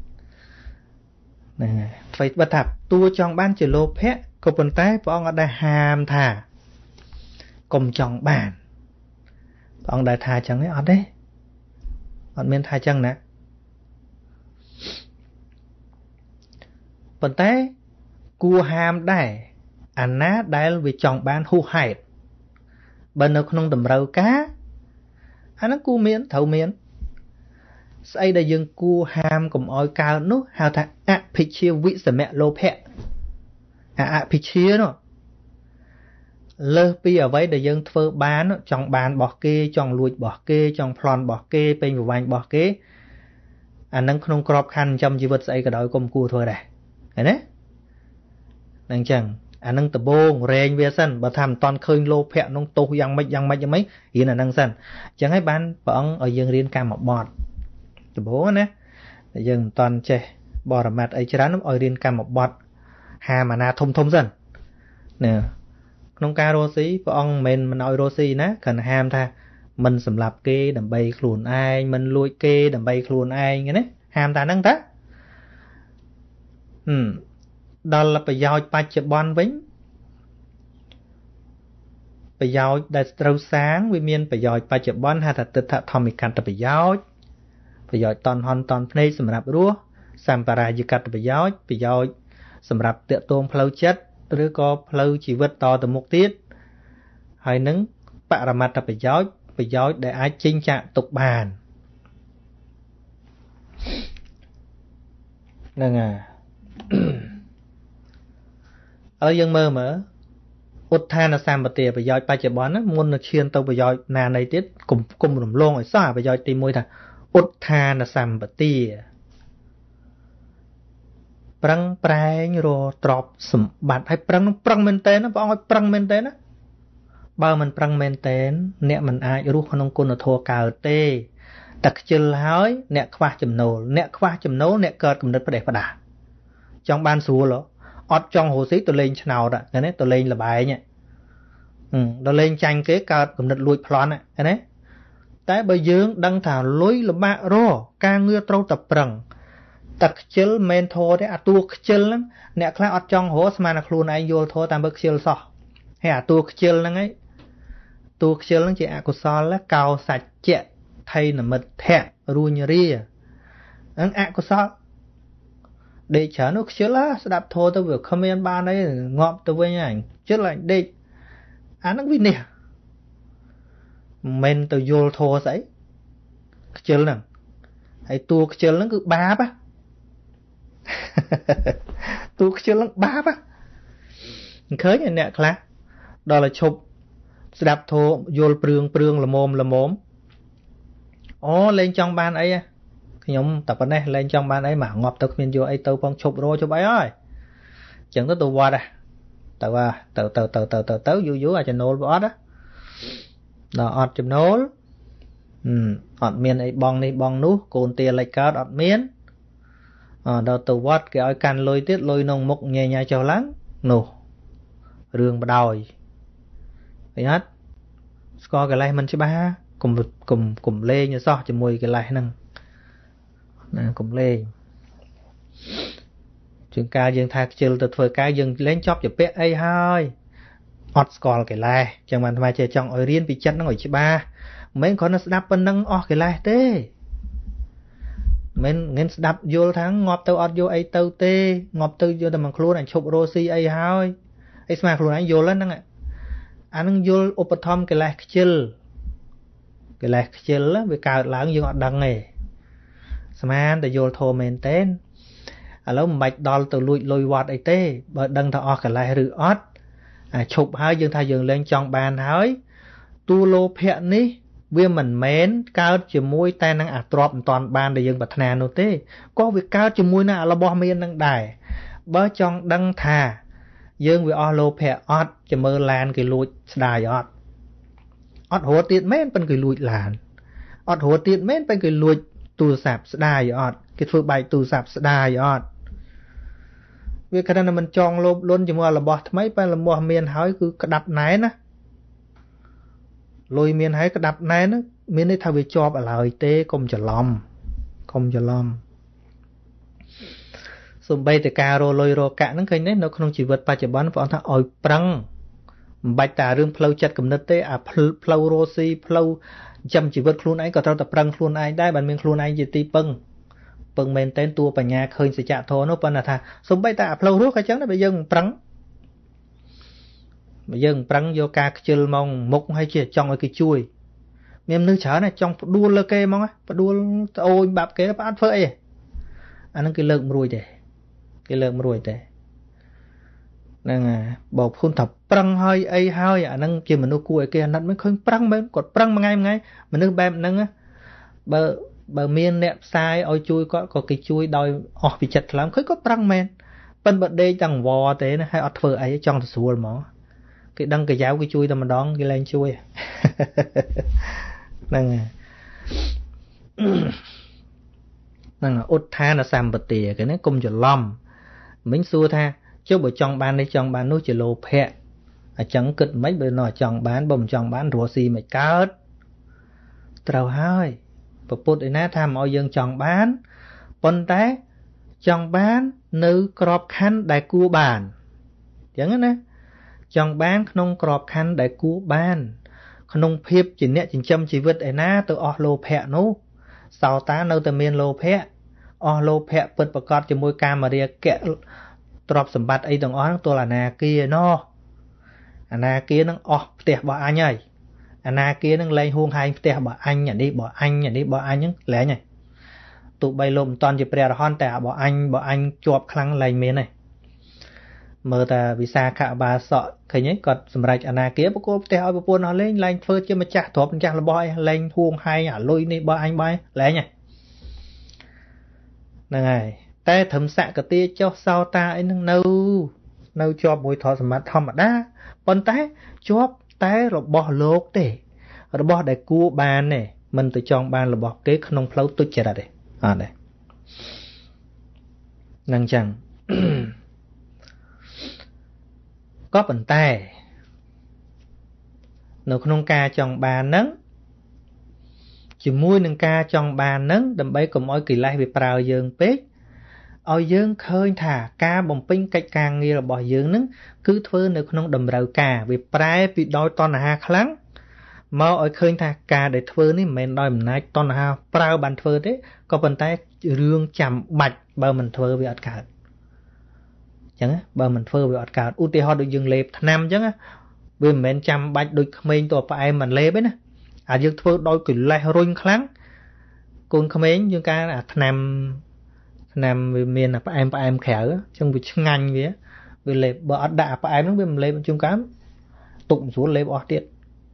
ហ្នឹងហើយអ្វីបើថាតួចង់បានជាលោភៈក៏ប៉ុន្តែព្រះអង្គអត់ដែលហាមថាកុំចង់បានព្រះអង្គដែលថាចឹងទេអត់ទេអត់មានថាចឹងណាប៉ុន្តែគួរហាមដែរអាណាដែលវាចង់បានហួសហេតុបើនៅក្នុងតម្រូវការអាហ្នឹងគួរមានត្រូវមានស្អីដែលយើងគួរហាមកុំឲ្យកើតនោះហៅថាអភិជាវិសមៈលោភៈអភិជានោះលើសពីអ្វីដែលយើងធ្វើបានចង់បានរបស់គេចង់លួចរបស់គេចង់ប្លន់របស់គេពេញប្រវាញ់របស់គេអាហ្នឹងក្នុងក្របខ័ណ្ឌចិញ្ចឹមជីវិតស្អីក៏ដោយកុំគួរធ្វើដែរឃើញទេអញ្ចឹងអានឹងដបងរែងវាសិនបើថាមិនតន់ឃើញលោភៈនោះទោសយ៉ាងម៉េចរៀនអានឹងសិនអញ្ចឹងហើយបានព្រះអង្គឲ្យយើងរៀនកម្មបទដបងណាយើងមិនតន់ចេះបរមត្ថអីច្រើនឲ្យរៀនកម្មបទហាមអាណាធំសិនណាក្នុងការរស់ស៊ីព្រះអង្គមិនមែនមិនឲ្យរស់ស៊ីណាគ្រាន់តែហាមថាមិនសម្លាប់គេដើម្បីខ្លួនឯងមិនលួចគេដើម្បីខ្លួនឯងណាហាមតែហ្នឹងតាដល់ប្រយោជន៍បច្ចុប្បន្នវិញប្រយោជន៍ដែលត្រូវសាងវាមានប្រយោជន៍បច្ចុប្បន្នហៅថាទិដ្ឋធម្មិកតប្រយោជន៍តន់ហន់តន់ភ្នែកសម្រាប់រស់សម្បារាយកតប្រយោជន៍សម្រាប់តាក់ទងផ្លូវចិត្តឬក៏ផ្លូវជីវិតតទៅមុខទៀតហើយនឹងបរមត្តប្រយោជន៍ដែលអាចចេញចាក់ទុកបានហ្នឹងហើយយើងមើលឧទ្ធានសម្បទាប្រយោជន៍បច្ចុប្បន្នណាមុននឹងឈានទៅប្រយោជន៍ណានៃទៀតគុំរំលងឲ្យសោះប្រយោជន៍ទី1ថាឧទ្ធានសម្បទាប្រឹងប្រែងរកទ្រព្យសម្បត្តិឲ្យប្រឹងមែនតើណាព្រះអង្គឲ្យប្រឹងមែនតើណាបើមិនប្រឹងមែនតើអ្នកមិនអាចរស់ក្នុងគុណធម៌កើតទេតែខ្ជិលហើយអ្នកខ្វះចំណូលអ្នកកើតគំនិតផ្ដេសផ្ដាសចង់បានស្រួលអត់ចង់រស់ស៊ីទៅលេងឆ្នោតណាទៅលេងលបែងដល់លេងចាញ់គេកើតគំនិតលួចប្លន់ណាតែបើយើងដឹងថាលុយលបាក់រកការងារត្រូវតែប្រឹងតែខ្ជិលមិនធរទេអាតួខ្ជិលហ្នឹងអ្នកខ្លះអត់ចង់រកស្មានតែខ្លួនឯងយល់ធរតាមបើខ្ជិលសោះហើយអាតួខ្ជិលហ្នឹងឯងតួខ្ជិលហ្នឹងជាអកុសលកោសច្ចៈថៃនមិទ្ធៈរួញរាហ្នឹងអកុសលដេកច្រើននោះខ្ជិលស្ដាប់ធរទៅវាគ្មានបានអីងាប់ទៅវិញហើយខ្ជិលហើយដេកអាហ្នឹងវិនិច្ឆ័យមិនទៅយល់ធរស្អីខ្ជិលហ្នឹងហើយតួខ្ជិលហ្នឹងគឺបាបតួខ្ជិលហ្នឹងបាបឃើញអ្នកខ្លះដល់ឲ្យឈប់ស្ដាប់ធរយល់ព្រឿងល្មមអូលេងចង់បានអីខ្ញុំតែប៉ុណ្ណេះលែងចង់បានអីមកងាប់ទៅគ្មានយកអីទៅផងឈប់រោឈប់អីហើយអញ្ចឹងទៅវត្តទៅយូរអាចចំណូលវាអត់ đó ọt chùm nốt ọt miên ấy bong này bong nú cồn tia lại cao ọt miên đó tù vót cái oi can lôi tiết lôi nông mục nhẹ nhàng cho lắng nụ rương bà đòi vậy hết có cái này mình sẽ ba cùng lê như so cho mùi cái này nâng cùng lê chúng ta dừng thạc chữ từ thời ca dừng lên chóp cho bé ấy hơi ọt còn cái này chẳng bạn mà chơi trong ở riêng vì chân nó ngồi chứ ba mấy con nó đáp bên nâng cái này thế mình đáp vô tháng ngọt tàu ọt vô ấy tàu tê ngọt tàu vô tầm bằng luôn ảnh chụp rosi ấy hơi ấy mà luôn anh vô lên nâng ạ anh vô ốp thom cái này chil á vì cao lãng dương ọt đằng này mà để vô thô mền tên lâu mạch đo từ lùi vọt ấy tê bởi đăng thọ ọt cái này rư ọt chụp hai dương thay dương lên trong bàn hỏi tu lô phẹn ní vì mình mến cao chỉ môi tay năng trọp toàn bàn để dương bật nà nô tê có việc cao chỉ môi nà là bò miên năng đài bớ trong đăng thà dương vì o lô phẹ ọt chỉ mơ lan cái lùi đài ọt hồ tiết mến bên cái lùi làn ọt hồ tiết mến bên cái lùi tù sạp đài ọt cái phương bài tù sạp đài ọt vì cái này mình chọn luôn chỉ mua là bỏ mấy bên là mua miền hỏi cứ đập này nè lôi miền hỏi cái đập này nó miền ấy thay vì cho bà lời tê không cho lom xong bây thì cà rô lôi rô cả nó khơi nó không chỉ vượt ba chợ bán bọn ta ôi prăng bạch tà rương plau chặt cầm nứt tê plau rô si plau chăm chỉ vượt luôn ấy có tao tập prăng luôn aiได้bản miền luôn ai gì tí pưng men tên tua bà nhà khơi sẽ chạm thô nó bên là thà xong bây ta lâu rút cái chấn nó bây giờ prăng vô ca chơi mong mục hay chỉ trong cái chuối miền nước chở này trong đua lơ kê mong á đua ôi bạp kế nó ăn phơi anh cái lượng ruồi để nè bỏ phun thập prăng hơi ai hơi anh chỉ mình nó cùi kia anh mới khơi prăng bên còn prăng mà ngay mình nước bèm nâng á bờ miên nẹp sai ôi chui có cái chui đòi bị chật lắm khơi có prăng men bên bận đây chẳng vò thế này hay ọt phở ấy trong thì xua mỏ cái đăng cái giáo cái chui tao mà đón cái lên chui năng út tha là xàm bật tỉa cái này cùng cho lom mình xua tha chứ bởi trong ban đây trong ban nuôi chỉ lô phe chẳng cực mấy bữa nọ chọn bán bông chọn bán rùa xì mày cát trâu hơi và bột ấy nát tham ở dân chọn bán bон té chọn bán nữ crop khăn đại cua bàn chẳng á nè chọn bán không crop khăn đại cua bàn không phép chỉ nè chỉ châm chỉ vứt ấy nát từ ở lô phe nú sau tá nơi từ miền lô phe ở lô phe bật bật cọt chỉ môi cam mà đi kẹt trọp sầm bát ấy đồng ó tôi là nà kia nó nà kia nó tiệt bỏ anh ơi nà kia nó lên huông hai tiệt bỏ anh nhỉ đi bỏ anh những lẽ nhỉ tụ bay lùm toàn chỉ bè hòn tẻ bỏ anh chọp khăng lên miền này mơ ta vì sao cả bà sợ khởi nhé còn sầm rạch nà kia bố cô tiệt ở bố nó lên phơi chứ mà chặt thọp chặt là boy lên huông hai à lôi đi bỏ anh bay lẽ nhỉ nàyแต่thầm xạ cái tia cho sao ta ấy nâu cho mùi thọ sầm mặt thầm mà đa còn cho té rồi bỏ lốp để rồi bỏ để cua bàn này mình tự chọn bàn là bỏ cái không phâu tôi chờ đây đây năng chẳng có bàn tay nó không ca chọn bàn nắng chỉ mui nâng ca chọn bàn nắng đầm bay cùng oi kỳ lai bị prao dương pết ôi dương khơi thả ca bồng pin cách càng nghe là bỏ dương nứng cứ thưa nữa không đầm rau cà vì prai bị đôi ton hà kháng mà ôi khơi thả ca để thưa ní mình đòi mình nói ton hà prao bàn thưa đấy có bàn tay rương chạm bạch bờ mình thưa bị ọt cả chẳng á bờ mình thưa bị ọt cả ưu tiên họ được dừng lệp năm chứ á vì mình chạm bạch được mình tổ phải mình lệp ấy nè dương thưa đôi kiểu lại rung kháng con khmến dương ca là nam miền là em khẻo trong việc ngành vậy vì lệ bỏ đạ phải em nó bị lệ chung cám tụng xuống lệ bỏ tiệt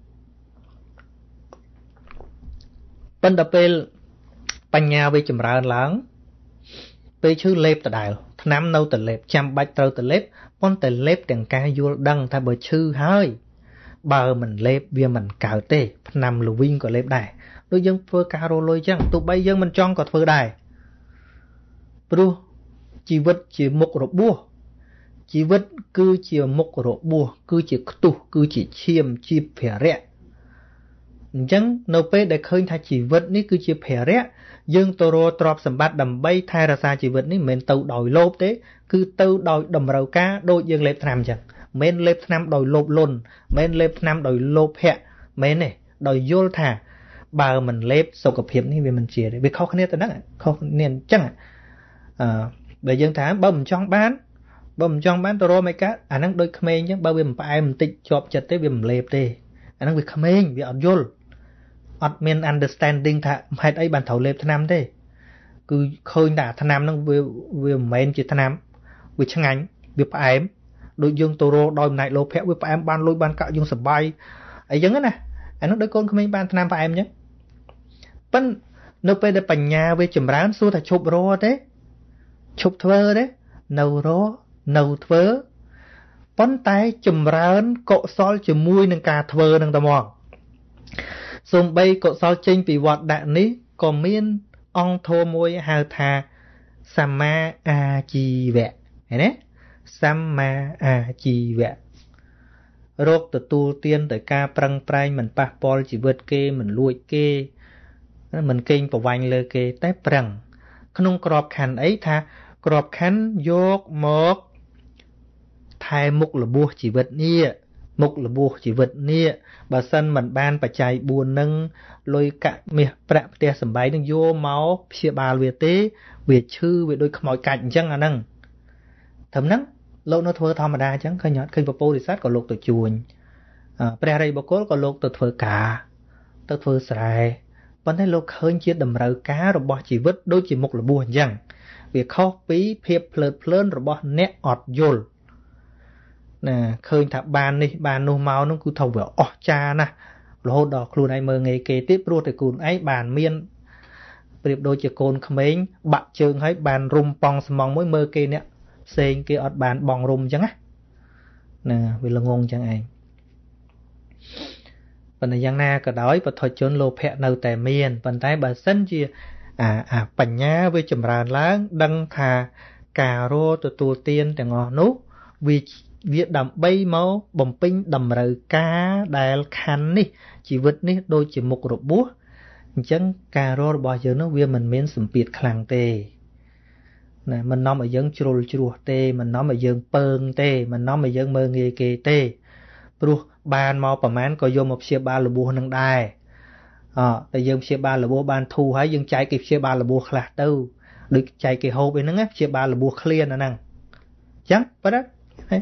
bên đập bên bánh nhà về chầm ra láng về chữ lệ từ đại nam nâu từ lệ trăm bạch trâu từ lệ con từ lệ tiền ca vô đăng thay bởi chữ hơi bờ mình lép vì mình cào tê nằm lù vinh có lép đài đôi dân phơ caro lôi chăng tụi bay dân mình chọn có phơ đài bro chỉ vật chỉ một rổ bùa chỉ vật cứ chỉ một rổ bùa cứ chỉ tu cứ chỉ chiêm chỉ phè rẽ chẳng nấu pe để khơi thay chỉ vật ní cứ chỉ phè rẽ dân tô rô trọp sầm bát đầm bay thay ra xa chỉ vật ní mình tàu đòi lốp thế cứ tàu đòi đầm rau cá đôi dân lép tham chẳng men lép tham đòi lốp lôn men lép tham đòi lốp hẹ men này đòi vô thả bà mình lép sâu cặp hiệp ní vì mình chia đấy vì khó khăn nhất đó khó nên chẳng để dân thả bầm trong bán tô rô mấy cá năng đôi khmer chứ bao mình phải mình tịnh chọp chặt tới vì mình lép đi năng vì khmer vì ở vô admin understanding thà hay ấy bàn thầu lệp tham thế cứ khơi đã tham nó về men chỉ tham về chẳng ảnh về phải đôi dương toro đôi này lô phép về phải ban lôi ban cạo dương sập bay ấy giống nè anh nó đôi con không ban tham phải nhé bên nơi bên để bành nhà về chùm rán xua thà chụp rô đấy chụp thơ đấy nâu rô nâu thơ bón tay chùm rán cọ sol chùm mui nâng cà thơ nâng tà mòn xung bay cột sao chênh bị vọt đạn ní còn miên ong thô môi hào thà Sama a chi vẹ nè Sama a chi vẹ rốt từ tu tiên tới ca prang prai mình pa pol chỉ vượt kê mình lùi kê mình kinh vào vành lơ kê tái prang không crop khăn ấy tha crop khăn dốt một thay mục là bùa chỉ vượt nia mục là bùa chỉ vượt nia bà sân mình ban bà chạy buồn nâng lôi cả miệng bạc tè sầm bái nâng vô máu xịa bà về tế về chư về đôi mọi cạnh chẳng à nâng thấm nắng lỗ nó thua thầm mà đa chẳng khơi nhọt khơi vào bô thì sát có lục từ chuồn bè đây bọc cốt có lục từ thưa cả từ thưa sài vẫn thấy lục hơn chia đầm rau cá rồi bỏ chỉ vứt đôi chỉ mục là buồn chẳng việc khó phí phép phơn rồi bỏ nét ọt dồn nè khơi thả bàn đi bàn nô máu nó cứ thầu về cha nè lô đỏ luôn ai mơ nghề kế tiếp luôn thì cùn ấy bàn miên điệp đôi chỉ côn không mấy bạn trường hay bàn rum pong mong mới mơ kê nè xên kia ọt bàn bong rum chẳng á nè vì là ngôn chẳng ai phần này giang na cả đói và thôi chốn lô phe nâu tè miên phần tay bà sân chia bảnh nhá với chùm ràn láng đăng thà cà rô từ tiên để ngò nút vì việc đầm bay máu bầm pin đầm rời cá đài khăn ní chỉ vật ní đôi chỉ một rổ búa chẳng cà rô bao giờ nó viên mình miễn sủng biệt khlang tê này mình nói mà dân chua tê mình nói mà dân pơn tê mình nói mà dân mơ nghề kê tê bru ban mauประมาณ có vô một xe ba là bùa nâng đài tại dân xe ba là bùa ban thu hái dân chạy kịp xe ba là bùa khạc đâu được chạy kịp hộp ấy nâng á xe ba là bùa clear nè năng chẳng phải đó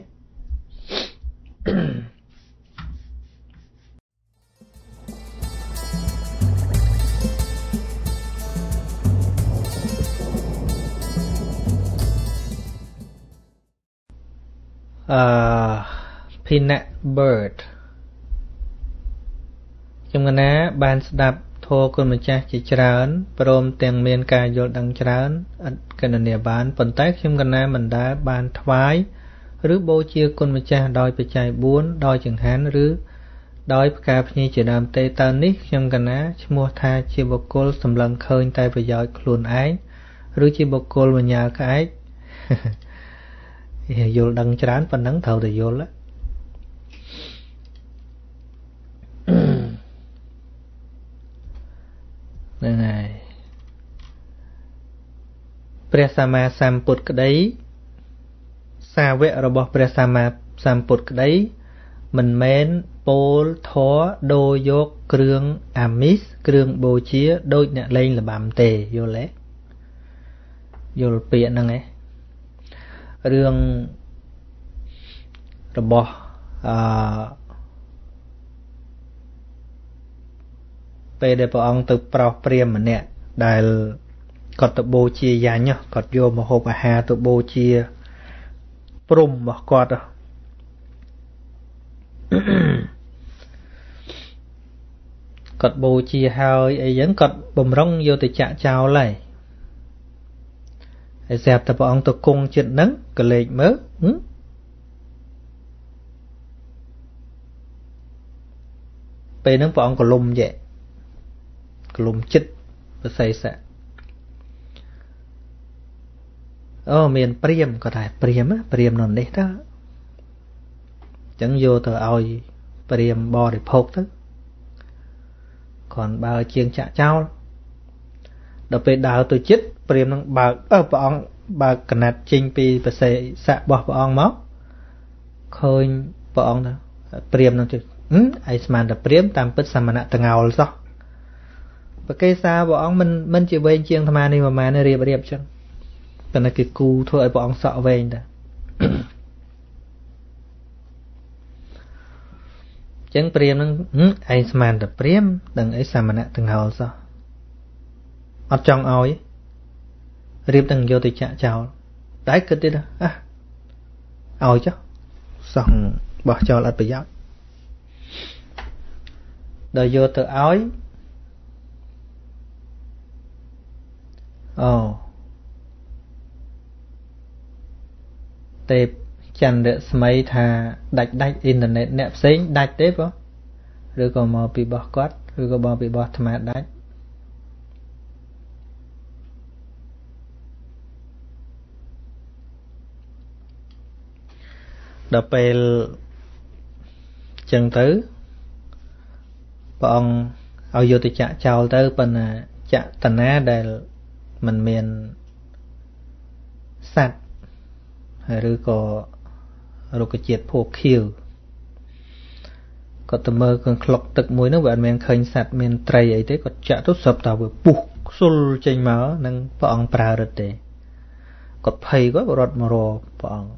peanut bird trong cái ná ban đạp thô con mình cha chỉ trán prom tiền miền cài vô đằng trán cái này bán phần tách trong cái ná mình đã ban thoái rứ bố chia con mình cha đòi phải chạy buôn đòi chẳng hán rứ đòi cà phê chỉ làm tê tan nít trong cái ná mua tha chia bọc côn sầm lần khơi tay phải giỏi luôn ái rứ chia bọc côn vào nhà cái vô đằng trán phần nắng thầu thì vô lắm đây này Presama Samput cái đấy xa vẽ rồi bỏ Presama Samput cái đấy mình mến pol thó đôi dốt krương amis krương bồ chia đôi nhẹ lên là bàm tề vô lẽ vô piện năng ấy rương rồi bỏ về để bảo ông từ pro priêm mà nè đại còn tự bố chia giá nhá còn vô mà hộp hà tự bố chia prum mà còn đó còn bố chia hơi ấy vẫn còn bầm rong vô từ chạ chào lại dẹp tập ông tự cung chuyện nắng cái lệnh mớ ពេលហ្នឹងព្រះអង្គក៏លុំយេក៏លុំចិត្តប្រសិទ្ធៈអូមានព្រាមក៏ដែរព្រាមនៅនេះទៅអញ្ចឹងយកទៅឲ្យព្រាមបរិភោគទៅគ្រាន់បើជាងចាក់ចោលដល់ពេលដើរទៅចិត្តព្រាមនឹងបើកព្រះអង្គបើកកណាត់ចេញពីប្រសិទ្ធៈរបស់ព្រះអង្គមកឃើញព្រះអង្គទៅព្រាមនឹងទៅឯស្មានតែព្រាមតាមពិតសមណៈតងោលសោះប្រកេសាព្រះអង្គមិនជាវែងជាងអាត្មានេះប្រហែលរៀបចឹងប៉ុន្តែគេគូធ្វើឲ្យព្រះអង្គសក់វែងតាចឹងព្រាមនឹងឯស្មានតែព្រាមដឹងអីសមណៈតងោលសោះអត់ចង់ឲ្យរៀបទាំងយកទៅចាក់ចោលតែគិតទៀតឲ្យចុះសោះបោះចោលអត់ប្រយោជន៍ដល់យកទៅឲ្យទេពចន្ទរស្មីថាដាច់អ៊ីនធឺណិតអ្នកផ្សេងដាច់ទេបងឬក៏មកពីបោះគាត់ឬក៏មកពីបោះអាត្មាដាច់ដល់ពេលចឹងទៅព្រះអង្គឲ្យយកទៅចាក់ចោលទៅប៉ុន្តែចតនាដែលមិនមានសត្វឬក៏រុក្ខជាតិភោគខៀវគាត់ទៅមើលគ្រឿងក្លុកទឹកមួយហ្នឹងវាអត់មានឃើញសត្វមានត្រីអីទេគាត់ចាក់ទៅស្រាប់តែវាពុះខ្សុលចេញមកនឹងព្រះអង្គប្រើរឹតទេគាត់ភ័យគាត់រត់មករកព្រះអង្គ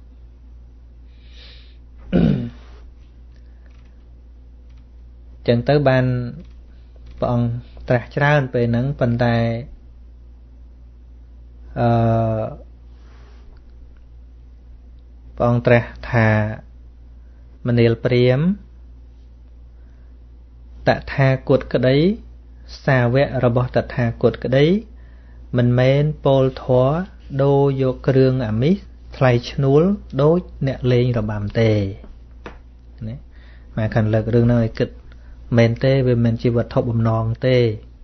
ចឹងទៅបានព្រះអង្គត្រាស់ច្រើនពេលហ្នឹងប៉ុន្តែព្រះអង្គត្រាស់ថាមនាលព្រាហ្មណ៍តថាគតក្តីសាវករបស់តថាគតក្តីមិនមែនពោលធម៌ដូរយកគ្រឿងអាមិសថ្លៃឈ្នួលដូចអ្នកលេងរបាំទេណាមកខាងលើករឿងហ្នឹងឲ្យគិតមែនទេវាមិនជាវត្ថុបំណងទេ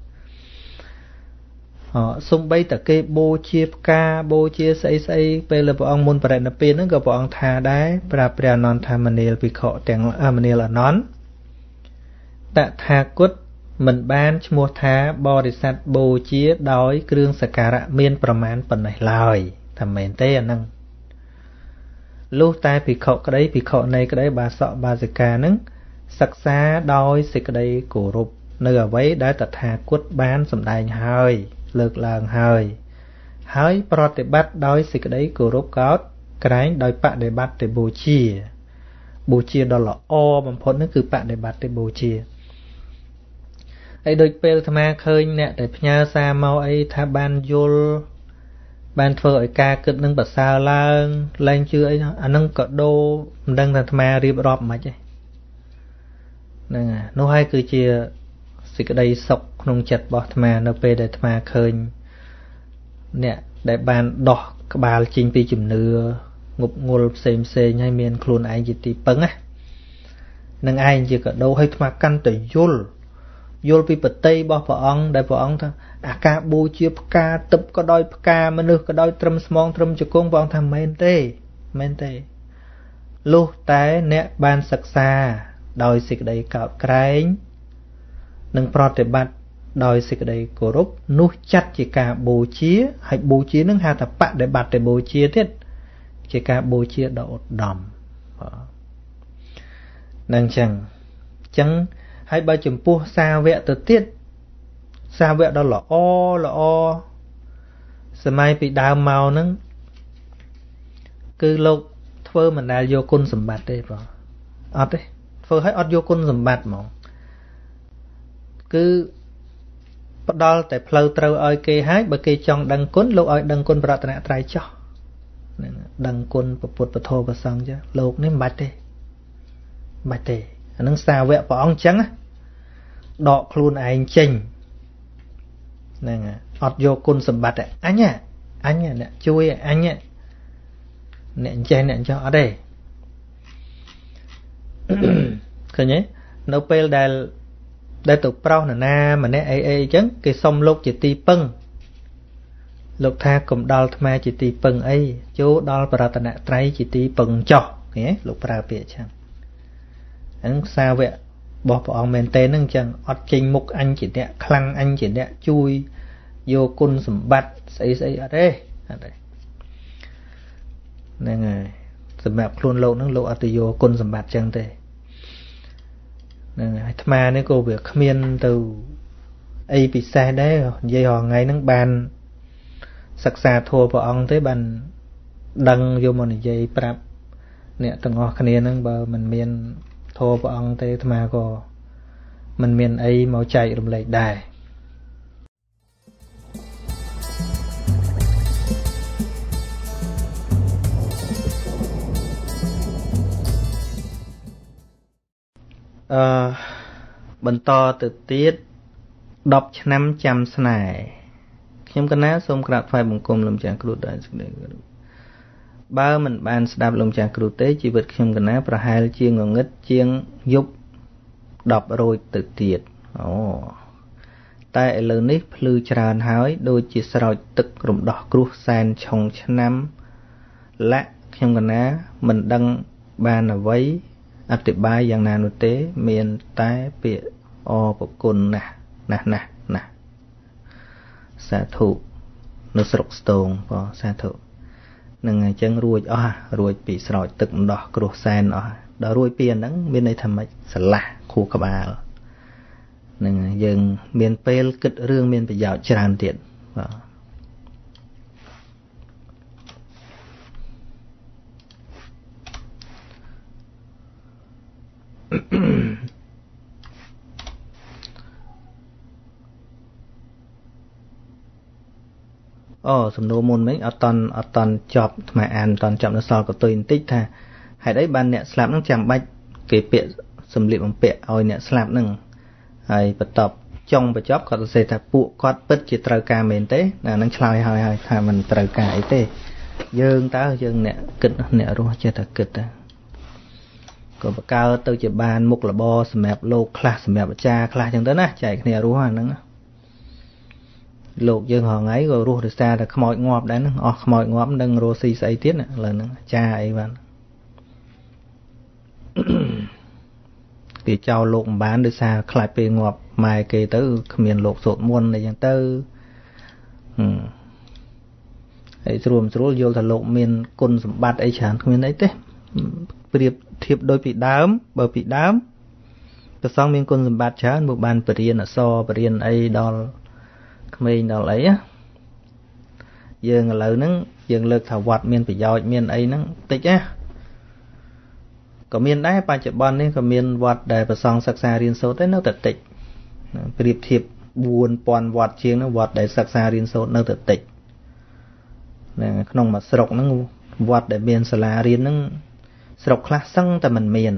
សំបីតគេបូជាផ្កាបូជាស្អីពេលព្រះអង្គមុនបរិនិព្វានហ្នឹងក៏ព្រះអង្គថាដែរប្រាប់ព្រះអនន្តថាមនាលភិក្ខុទាំងមនាលអនន្តតថាគតមិនបានឈ្មោះថាបរិស័ទបូជាដោយគ្រឿងសក្ការៈមានប្រមាណប៉ុណ្ណេះឡើយថាមែនទេអាហ្នឹងលុះតែភិក្ខុក្តីភិក្ខុនីក្តីបាសកបាសិកាហ្នឹងសិក្សាដោយសេចក្តីគោរពនៅអ្វីដែលតថាគតបានសម្ដែងហើយលើកឡើងហើយប្រតិបត្តិដោយសេចក្តីគោរពកោតក្រែងដោយបដិបត្តិបូជាដ៏ល្អបំផុតនោះគឺបដិបត្តិបូជាហើយដូចពេលអាត្មាឃើញអ្នកដែលផ្ញើសារមកអីថាបានយល់បានធ្វើឲ្យការគិតនឹងប្រសើរឡើងឡើងជឿអីអានឹងក៏ដូរមិនដឹងថាអាត្មារៀបរាប់មិនទេហ្នឹងនោះហើយគឺជាសេចក្តីសុខក្នុងចិត្តរបស់អាត្មានៅពេលដែលអាត្មាឃើញអ្នកដែលបានដោះក្បាលចេញពីជំនឿងប់ងល់ផ្សេងហើយមានខ្លួនឯងជាទីពឹងណានឹងឯងជាកដោឲ្យអាត្មាកាន់តែយល់ពីបតីរបស់ព្រះអង្គដែលព្រះអង្គថាអាការបូជាផ្កាទឹកក៏ដោយផ្កាមនុស្សក៏ដោយត្រឹមស្មងត្រឹមជង្គង់ព្រះអង្គថាមែនទេលុះតែអ្នកបានសិក្សាដោយសេចក្តីកោតក្រែងនិងប្រតិបត្តិដោយសេចក្តីគោរពនោះចាត់ជាការបូជាហើយបូជានឹងហៅថាបដិបត្តិបូជាទៀតជាការបូជាដ៏ឧត្តមនឹងចឹងហើយបើចំពោះសាវកទៅទៀតសាវកដ៏ល្អសម័យពីដើមមកហ្នឹងគឺលោកធ្វើមិនដែលយកគុណសម្បត្តិទេបងអត់ទេធ្វើឲ្យអត់យកគុណសម្បត្តិហ្មងគឺផ្ដល់តែផ្លូវត្រូវឲ្យគេហើយបើគេចង់ដឹងគុណលោកឲ្យដឹងគុណប្រតនត្រ័យចោះហ្នឹងដឹងគុណពុទ្ធពធប្រសង្ឃចាលោកនេះមិនបាច់ទេអានឹងសាវកព្រះអង្គចឹងដកខ្លួនឯងចេញហ្នឹងអត់យកគុណសម្បត្តិអញអ្នកជួយអញអ្នកចេះអ្នកចោះអត់ទេឃើញទេនៅពេលដែល để tụ prao nè mà nè ấy chứ cái sông lục chỉ ti pưng lục tha cùng đal tham chỉ ti pưng ấy chú đal paratana trai chỉ ti pưng cho nhé lục prao bịa chẳng anh sao vậy bỏ ông men tên nâng chẳng ọt trình mục anh chỉ nè khăng anh chỉ nè chui vô côn sầm bát xây ở đây nên ngày sầm bạc luôn lâu nâng lâu ở từ vô côn sầm bát chẳng thế nên ngày tham này cô việc miên từ ai bị sai đấy dây hò ngày nâng bàn sắc xa thua vào ông tới bàn đăng vô một dây prap nè từng ngõ khné nâng bờ mình miên thua vào ông tới tham có mình miền ấy mau chạy rụm lại đài bần to từ tiết đọc năm trăm nàyខ្ញុំកណាសូមក្រាបថ្វាយបង្គំលោកម្ចាស់គ្រូដែរបើមិនបានស្ដាប់លោកម្ចាស់គ្រូទេជីវិតខ្ញុំកណាប្រហែលជាងងឹតជាងយប់10រយទៅទៀតអូតែឥឡូវនេះភ្លឺច្រើនហើយដូចជាស្រោចទឹករំដោះគ្រោះសែនឆុងឆ្នាំលាក់ខ្ញុំកណាមិនដឹងបានអ្វីអธิบายយ៉ាងណានោះទេមានតែពាក្យអរគុណណាស់សាធុនៅស្រុកស្ទងបងសាធុនឹងអញ្ចឹងរួចពីស្រោចទឹកម្ដោះគ្រោះសែនអស់ដល់រួចពីអាហ្នឹងមានន័យថាម៉េចស្រឡះខួរក្បាលនឹងយើងមានពេលគិតរឿងមានប្រយោជន៍ច្រើនទៀតបាទសំណួរមុនមិញអត់តន់ចប់ថ្មអានអត់តន់ចប់នៅសល់ក៏ទុយបន្តិចថាហេតុអីបានអ្នកស្លាប់នឹងចាំបាច់គេពាក់សម្លៀកបំពាក់ឲ្យអ្នកស្លាប់នឹងហើយបន្ទាប់ចុងបញ្ចប់គាត់សរសេរថាពួកគាត់ពិតជាត្រូវការមែនទេអានឹងឆ្លើយហើយថាមិនត្រូវការអីទេយើងតើយើងអ្នកគិតអ្នករស់ចេះតែគិតទៅក៏បកើទៅជាបានមុខរបរសម្រាប់លោកខ្លះសម្រាប់អាចារ្យខ្លះចឹងទៅណាចែកគ្នារស់អាហ្នឹងលោកយើងហងៃក៏រស់ដោយសារតែខ្មោចងាប់ដែរហ្នឹងអស់ខ្មោចងាប់នឹងរស់ស៊ីស្អីទៀតឥឡូវហ្នឹងអាចារ្យអីបានគេចោលលោកមិនបានដោយសារខ្លាចពេលងាប់ម៉ែគេទៅគ្មានលោកសូត្រមន្តអីចឹងទៅហើយស្រួលយល់ថាលោកមានគុណសម្បត្តិអីច្រើនគ្មានអីទេប្រៀបធៀបដូចពីដើមបើពីដើមព្រះសង្ឃមានគុណសម្បត្តិច្រើនមកបានបរៀនអក្សរបរៀនអីដល់ក្មេងដល់អីយើងឥឡូវហ្នឹងយើងលើកថាវត្តមានប្រយោជន៍មានអីហ្នឹងតិចណាក៏មានដែរបច្ចុប្បន្ននេះក៏មានវត្តដែលប្រសង់សិក្សារៀនសូត្រតែនៅតែតិចប្រៀបធៀប 4000 វត្តជាងហ្នឹងវត្តដែលសិក្សារៀនសូត្រនៅតែតិចក្នុងមួយស្រុកហ្នឹងវត្តដែលមានសាលារៀនហ្នឹងស្រុកខ្លះសឹងតែមិនមាន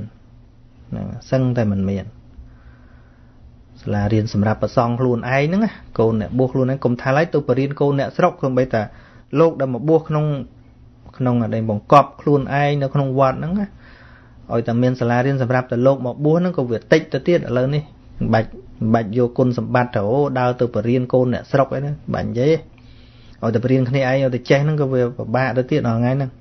សាលារៀនសម្រាប់ប្រសង់ខ្លួនឯងហ្នឹងកូនអ្នកបួសខ្លួនឯងកុំថាឡើយទៅបរៀនកូនអ្នកស្រុកក្នុងបីតាលោកដែលមកបួសក្នុងដែលបង្កប់ខ្លួនឯងនៅក្នុងវត្តហ្នឹងឲ្យតែមានសាលារៀនសម្រាប់តែលោកមកបួសហ្នឹងក៏វាតិចទៅទៀតឥឡូវនេះមិនបាច់យកគុណសម្បត្តិទៅដើរទៅបរៀនកូនអ្នកស្រុកអីហ្នឹងបាញ់និយាយឲ្យតែបរៀនគ្នាឯងឲ្យតែចេះហ្នឹងក៏វាពិបាកទៅទៀតដល់ថ្ងៃហ្នឹង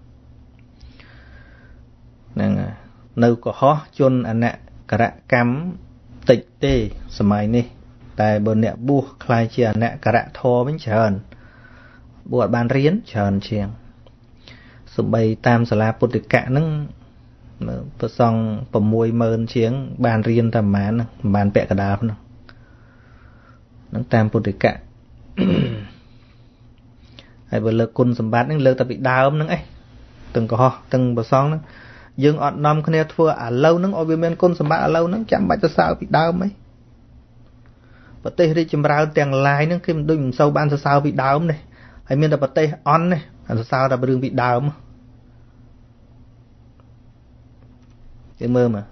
នៅកុហកជនអនករកម្មតិចទេសម័យនេះតែបើអ្នកបួសខ្លាយជាអនករធម៌វិញច្រើនបួសអត់បានរៀនច្រើនជាងសំបីតាមសាលាពុទ្ធិកៈហ្នឹងប្រសង់ 60000 ជាងបានរៀនតែប្រហែលហ្នឹងបានពាក់កណ្ដាលហ្នឹងតាមពុទ្ធិកៈហើយបើលើកគុណសម្បត្តិហ្នឹងលើកតែពីដើមហ្នឹងឯងទាំងកុហកទាំងប្រសង់ហ្នឹងយើងអត់នាំគ្នាធ្វើឥឡូវហ្នឹងឲ្យវាមានគុណសម្បត្តិឥឡូវហ្នឹងចាំបាច់ទៅសើពីដើមអីប្រទេសរីកចម្រើនទាំងឡាយហ្នឹងគេមិនដូចមិនសូវបានសរសើរពីដើមទេហើយមានតែប្រទេសអន់ទេសរសើរតែរឿងពីដើមគេមើលមក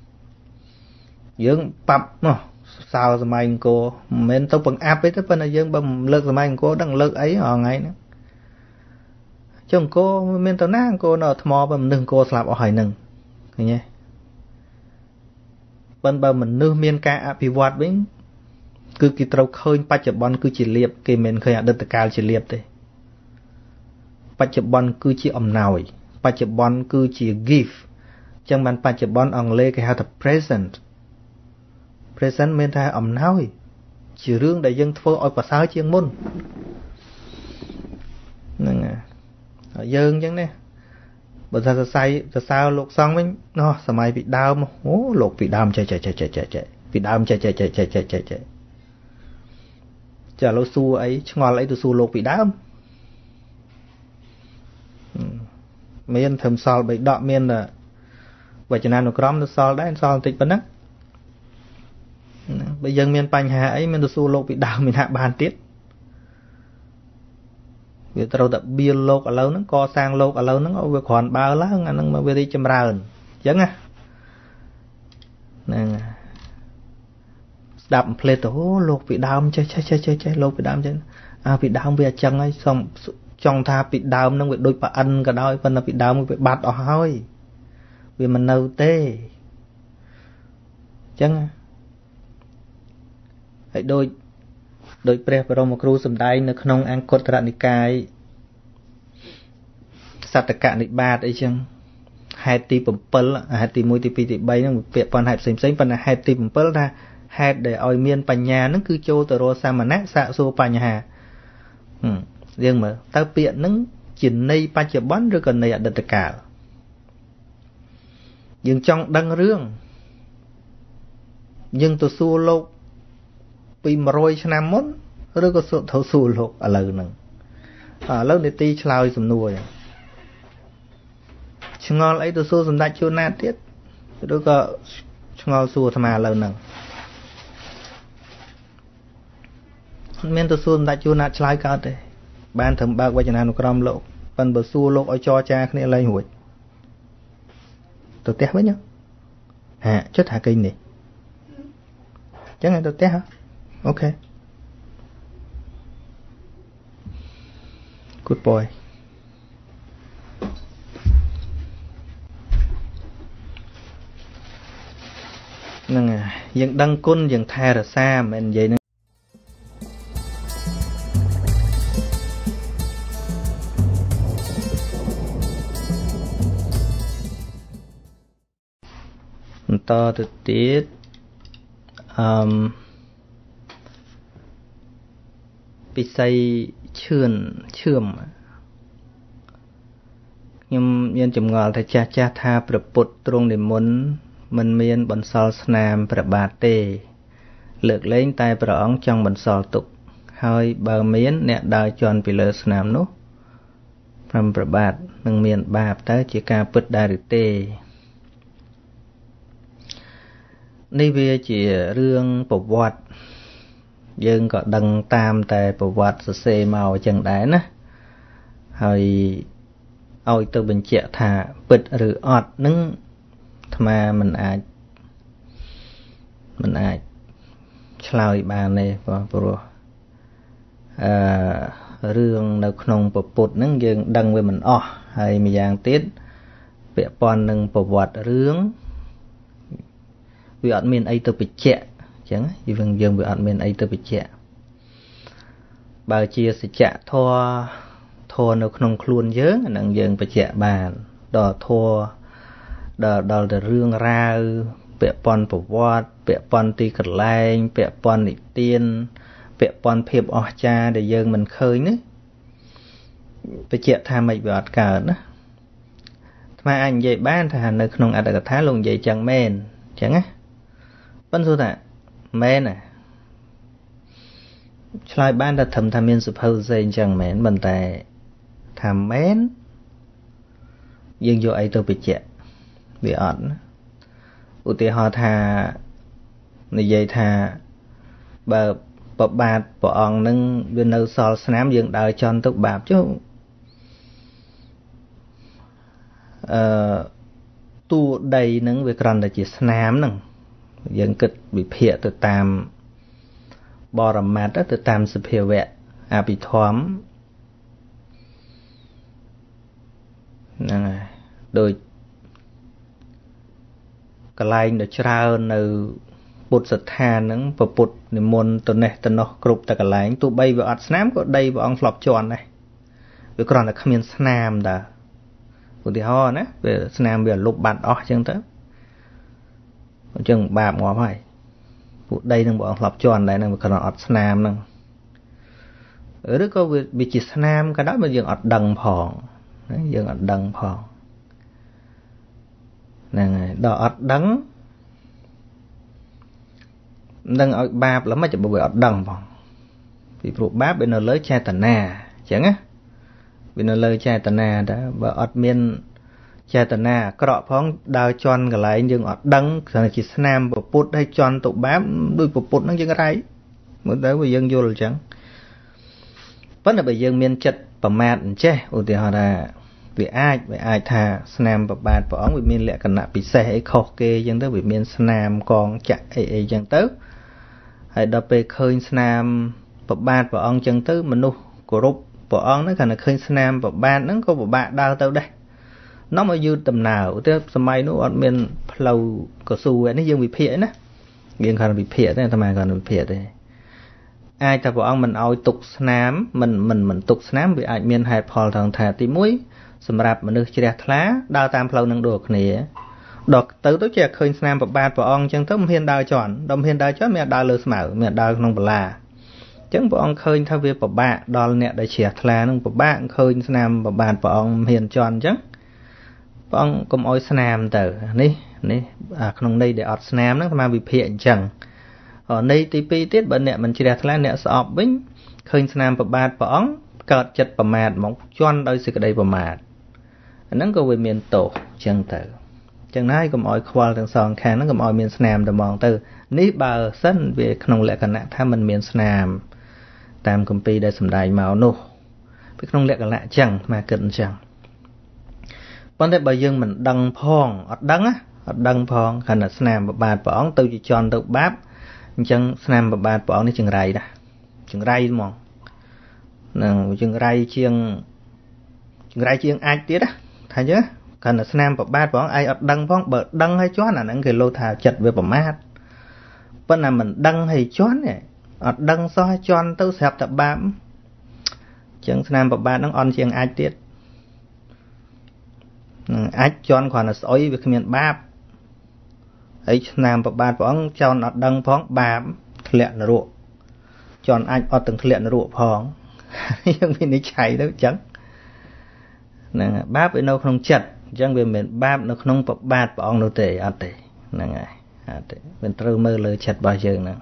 យើងប៉ាប់សរសើរសម័យអង្គរមិនមែនទៅបង្អាប់ទេប៉ុន្តែយើងបើមិនលើកសម័យអង្គរដឹងលើកអីរាល់ថ្ងៃហ្នឹងចុះអង្គរមានទៅណាអង្គរនៅថ្មបើមនុស្សអង្គរស្លាប់អស់ហើយហ្នឹងឃើញទេបប៉ុន្តែមនុស្សមានការអភិវឌ្ឍវិញគឺគេត្រូវឃើញបច្ចុប្បន្នគឺជាលៀបគេមិនឃើញអតីតកាលជាលៀបទេបច្ចុប្បន្នគឺជាអំណោយបច្ចុប្បន្នគឺជា gift ចឹងបានបច្ចុប្បន្នអង់គ្លេសគេហៅថា present មានថាអំណោយជារឿងដែលយើងធ្វើឲ្យប្រសើរជាងមុនហ្នឹងហើយយើងអញ្ចឹងណាបើថាសរសើរលោកសង្ឃវិញណោះសម័យពីដើមអូលោកពីដើមចេះពីដើមចេះចាឥឡូវសួរអីឆ្ងល់អីទៅសួរលោកពីដើមមានធំសល់3ដកមានវចនានុក្រមទៅសល់ដែរសល់បន្តិចប៉ុណ្ណឹងបើយើងមានបញ្ហាអីមានទៅសួរលោកពីដើមមានហាក់បានទៀតវាត្រូវតែបៀលលោកឥឡូវហ្នឹងកសាងលោកឥឡូវហ្នឹងឲ្យវាគ្រាន់បើឡើងអាហ្នឹងមកវារីកចម្រើនអញ្ចឹងណាហ្នឹងស្ដាប់ផ្លេតទៅអូលោកពីដើមចេះលោកពីដើមចេះពីដើមវាអញ្ចឹងហើយសុំចង់ថាពីដើមហ្នឹងវាដូចប្រអិនក៏ដោយប៉ុន្តែពីដើមវាបាត់អស់ហើយវាមិននៅទេអញ្ចឹងហើយដោយព្រះបរមគ្រូសម្ដែងនៅក្នុងអង្គតរនិកាយសត្តកនិបាតអីចឹងហេតុទី7ហេតុទី1ទី2ទី3ហ្នឹងពាក្យប៉ុនហេតុផ្សេងប៉ុន្តែហេតុទី7ថាហេតុដែលឲ្យមានបញ្ញាហ្នឹងគឺចូលទៅរកសាមណៈសាកសួរបញ្ហាយើងមើលតើពាក្យហ្នឹងជាន័យបច្ចុប្បន្នឬក៏ន័យអតីតកាលយើងចង់ដឹងរឿងយើងទៅសួរលោកពី100ឆ្នាំមុនឬក៏ត្រូវសួរលោកឥឡូវហ្នឹងឥឡូវនីតិឆ្លើយសំណួរឆ្ងល់អីទៅសួរសម្ដេចជួនណាទៀតឬក៏ឆ្ងល់សួរអាត្មាឥឡូវហ្នឹងមានទៅសួរសម្ដេចជួនណាឆ្លើយកើតទេបានត្រឹមបើកវចនានុក្រមលោកប៉ុន្តែបើសួរលោកឲ្យចរចាគ្នាឡើងរួចទៅផ្ទះវិញចុះថាគេនេះអញ្ចឹងទៅផ្ទះអូខេ good boy ហ្នឹងយើងដឹងគុណយើងថែរក្សាមិននិយាយហ្នឹងបន្តទៅទៀតពិសីឈឿនឈឿមខ្ញុំមានចម្ងល់ថាចាស់ថាព្រះពុទ្ធទ្រង់និមន្តមិនមានបន្សល់ស្នាមព្រះបាទទេលើកលែងតែព្រះអង្គចង់បន្សល់ទុកហើយបើមានអ្នកដើរជន់ពីលើស្នាមនោះព្រះបាទនឹងមានបាបតើជាការពិតដែរឬទេនេះវាជារឿងប្រវត្តិយើងក៏ដឹងតាមតែប្រវត្តិសរសេរមកអញ្ចឹងដែរណាហើយឲ្យទៅបញ្ជាក់ថាពិតឬអត់នឹងអាត្មាមិនអាចឆ្លើយបានទេព្រោះរឿងនៅក្នុងពុទ្ធហ្នឹងយើងដឹងវាមិនអស់ហើយម្យ៉ាងទៀតពាក់ព័ន្ធនឹងប្រវត្តិរឿងវាអត់មានអីទៅបញ្ជាក់អញ្ចឹងយើងវាអត់មានអីទៅបញ្ជាក់បើជាសច្ចធម៌នៅក្នុងខ្លួនយើងអានឹងយើងបញ្ជាក់បានដល់ធម៌ដល់ទៅរឿងរ៉ាវពាក់ព័ន្ធប្រវត្តិពាក់ព័ន្ធទីកន្លែងពាក់ព័ន្ធនិទានពាក់ព័ន្ធភាពអស្ចារ្យដែលយើងមិនឃើញនេះបញ្ជាក់ថាមិនវាអត់កើតណាអាត្មាអាចនិយាយបានថានៅក្នុងអត្តកថាលោកនិយាយចឹងមែនអញ្ចឹងណាប៉ុន្តែថាមែនណាឆ្លើយបានតែត្រឹមថាមានសុភៅសេអញ្ចឹងមែនប៉ុន្តែថាមែនយើងយកអីទៅបញ្ជាក់វាអត់ណាឧទាហរណ៍ថានិយាយថាបើប្របាទព្រះអង្គនឹងវានៅសល់ស្នាមយើងដើរចន់ទៅបាបចុះតួដីនឹងវាគ្រាន់តែជាស្នាមហ្នឹងយើងគិតវិភាគទៅតាមបរមត្ថទៅតាមសភាវៈអភិធម្មហ្នឹងហើយដូចកន្លែងដែលច្រើននៅពុទ្ធស្ថានហ្នឹងប្រពុតនិមន្តទៅនេះទៅនោះគ្រប់តែកន្លែងទោះបីវាអត់ស្នាមក៏ដីព្រះអង្គធ្លាប់ជន់ដែរវាគ្រាន់តែគ្មានស្នាមតាឧទាហរណ៍ណាវាស្នាមវាលុបបាត់អស់អញ្ចឹងទៅអញ្ចឹងបាបងាប់ហើយពួកដីនឹងព្រះអង្គធ្លាប់ជន់ដែរហ្នឹងវាគ្រាន់អត់ស្នាមហ្នឹងឬក៏វាជាស្នាមក៏ដោយបើយើងអត់ដឹងផងយើងអត់ដឹងផងហ្នឹងហើយដល់អត់ដឹងនឹងឲ្យបាបល្មិចបើវាអត់ដឹងផងពីព្រោះបាបវានៅលើចេតនាអញ្ចឹងណាវានៅលើចេតនាតើបើអត់មានចេតនាអាក្រក់ផងដើរជន់កន្លែងយើងអត់ដឹងគ្រាន់តែជាស្នាមប្រពុតឲ្យជន់ទៅបាបដោយប្រពុតហ្នឹងយើងរៃមើលទៅវាយើងយល់អញ្ចឹងប៉ុន្តែបើយើងមានចិត្តប្រមាទអញ្ចេះឧទាហរណ៍ថាវាអាចថាស្នាមប្របាទព្រះអង្គវាមានលក្ខណៈពិសេសអីខុសគេអញ្ចឹងទៅវាមានស្នាមកងចាក់អីអញ្ចឹងទៅហើយដល់ពេលឃើញស្នាមប្របាទព្រះអង្គអញ្ចឹងទៅមនុស្សគោរពព្រះអង្គហ្នឹងគាត់តែឃើញស្នាមប្របាទហ្នឹងក៏ពិបាកដើរទៅដែរនាំឲ្យយឺតដំណើរឧទាហរណ៍សម័យនោះអត់មានផ្លូវកស៊ូនេះយើងវិភាគណាយើងគ្រាន់តែវិភាគទេអាត្មាគ្រាន់តែវិភាគទេអាចតែព្រះអង្គមិនឲ្យទុកស្នាមមិនទុកស្នាមវាអាចមានហេតុផលត្រង់ថាទី1សម្រាប់មនុស្សជ្រះថ្លាដើរតាមផ្លូវនឹងដូចគ្នាដល់ទៅជាឃើញស្នាមប្របាទព្រះអង្គអញ្ចឹងទៅមិនហ៊ានដើរជន់ដល់មិនហ៊ានដើរជន់មានដើរលើស្មៅមានដើរក្នុងបលាអញ្ចឹងព្រះអង្គឃើញថាវាពិបាកដល់អ្នកដែលជ្រះថ្លានឹងពិបាកឃើញស្នាមប្របាទព្រះអង្គមិនហ៊ានជន់អញ្ចឹងព្រះអង្គកុំអោយស្នាមទៅនេះក្នុងន័យដែលអត់ស្នាមហ្នឹងស្មាវិភាគអញ្ចឹងន័យទី2ទៀតបើអ្នកមិនជ្រះថ្លាអ្នកស្អប់វិញឃើញស្នាមប្របាទព្រះអង្គកើតចិត្តប្រមាទហ្មងជន់ដោយសេចក្តីប្រមាទអាហ្នឹងក៏វាមានទោសអញ្ចឹងទៅអញ្ចឹងហើយកុំអោយខ្វល់ទាំងសងខាងហ្នឹងកុំអោយមានស្នាមតែហ្មងទៅនេះបើសិនវាក្នុងលក្ខណៈថាมันមានស្នាមតាមគម្ពីរដែលសម្ដែងមកនោះវាក្នុងលក្ខណៈអញ្ចឹងមកគិតអញ្ចឹងប៉ុន្តែបើយើងមិនដឹងផងអត់ដឹងផងខណៈស្នាមប្របាទព្រះអង្គទៅជាជន់ទៅបាបអញ្ចឹងស្នាមប្របាទព្រះអង្គនេះចង្រៃណាចង្រៃហ្មងនឹងចង្រៃជាងអាចទៀតណាថាអញ្ចឹងខណៈស្នាមប្របាទព្រះអង្គឯងអត់ដឹងផងបើដឹងហើយជន់អាហ្នឹងគេលោថាចិត្តវាប្រមាទប៉ុន្តែមិនដឹងហើយជន់អត់ដឹងសោះជន់ទៅស្រាប់តែបាបអញ្ចឹងស្នាមប្របាទហ្នឹងអន់ជាងអាចទៀតអាចជន់គ្រាន់តែស្អុយវាគ្មានបាបហើយស្នាមប្របាទព្រះអង្គចោនអត់ដឹងផងបាបធ្លាក់នរកជន់អាចអត់ទាំងធ្លាក់នរកផងយើងវិនិច្ឆ័យទៅអញ្ចឹងហ្នឹងបាបវានៅក្នុងចិត្តអញ្ចឹងវាមិនមែនបាបនៅក្នុងប្របាទព្រះអង្គនោះទេអត់ទេហ្នឹងហើយអត់ទេមិនត្រូវមើលលើចិត្តរបស់យើងហ្នឹង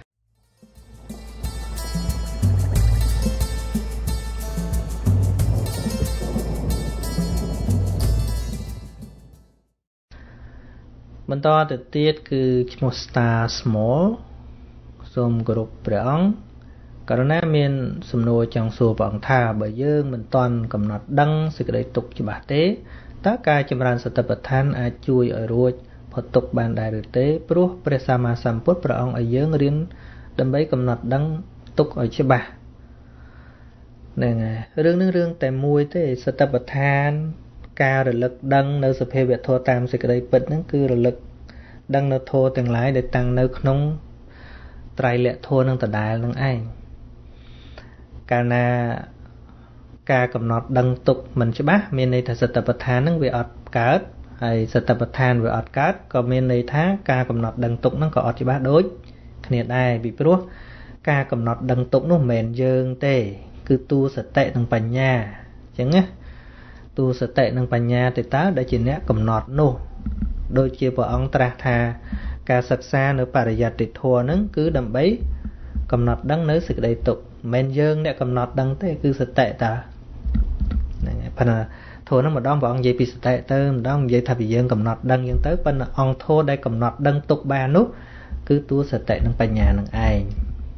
បន្តទៅទៀតគឺឈ្មោះ Star Small សូមគោរពព្រះអង្គករណីមានសំណួរចង់សួរព្រះអង្គថាបើយើងមិនទាន់កំណត់ដឹងសេចក្តីទុក្ខច្បាស់ទេតើការចម្រើនសតិប្បដ្ឋានអាចជួយឲ្យរួចផុតទុក្ខបានដែរឬទេព្រោះព្រះសម្មាសម្ពុទ្ធព្រះអង្គឲ្យយើងរៀនដើម្បីកំណត់ដឹងទុក្ខឲ្យច្បាស់ហ្នឹងហើយរឿងនឹងរឿងតែមួយទេសតិប្បដ្ឋានការរលឹកដឹងនៅសភាវៈធម៌តាមសេចក្តីពិតហ្នឹងគឺរលឹកដឹងនៅធម៌ទាំងឡាយដែលតាំងនៅក្នុងត្រៃលក្ខធម៌នឹងដដែលនឹងឯងកាលណាការកំណត់ដឹងទុក្ខមិនច្បាស់មានន័យថាសតិប្បដ្ឋានហ្នឹងវាអត់កើតហើយសតិប្បដ្ឋានវាអត់កើតក៏មានន័យថាការកំណត់ដឹងទុក្ខហ្នឹងក៏អត់ច្បាស់ដូចគ្នាដែរពីព្រោះការកំណត់ដឹងទុក្ខនោះមិនមែនយើងទេគឺតួសតិនិងបញ្ញាអញ្ចឹងណាតួសតិនិងបញ្ញាទៅតើដែលជាអ្នកកំណត់នោះដូចជាព្រះអង្គត្រាស់ថាការសិក្សានៅបរិយត្តិធម៌ហ្នឹងគឺដើម្បីកំណត់ដឹងនៅសេចក្តីទុក្ខមិនមែនយើងអ្នកកំណត់ដឹងទេគឺសតិតាហ្នឹងហើយប៉ុន្តែធម៌ហ្នឹងម្ដងព្រះអង្គនិយាយពីសតិទៅម្ដងនិយាយថាពីយើងកំណត់ដឹងយ៉ាងទៅប៉ុន្តែអង្គធម៌ដែលកំណត់ដឹងទុក្ខបាននោះគឺតួសតិនិងបញ្ញានឹងឯង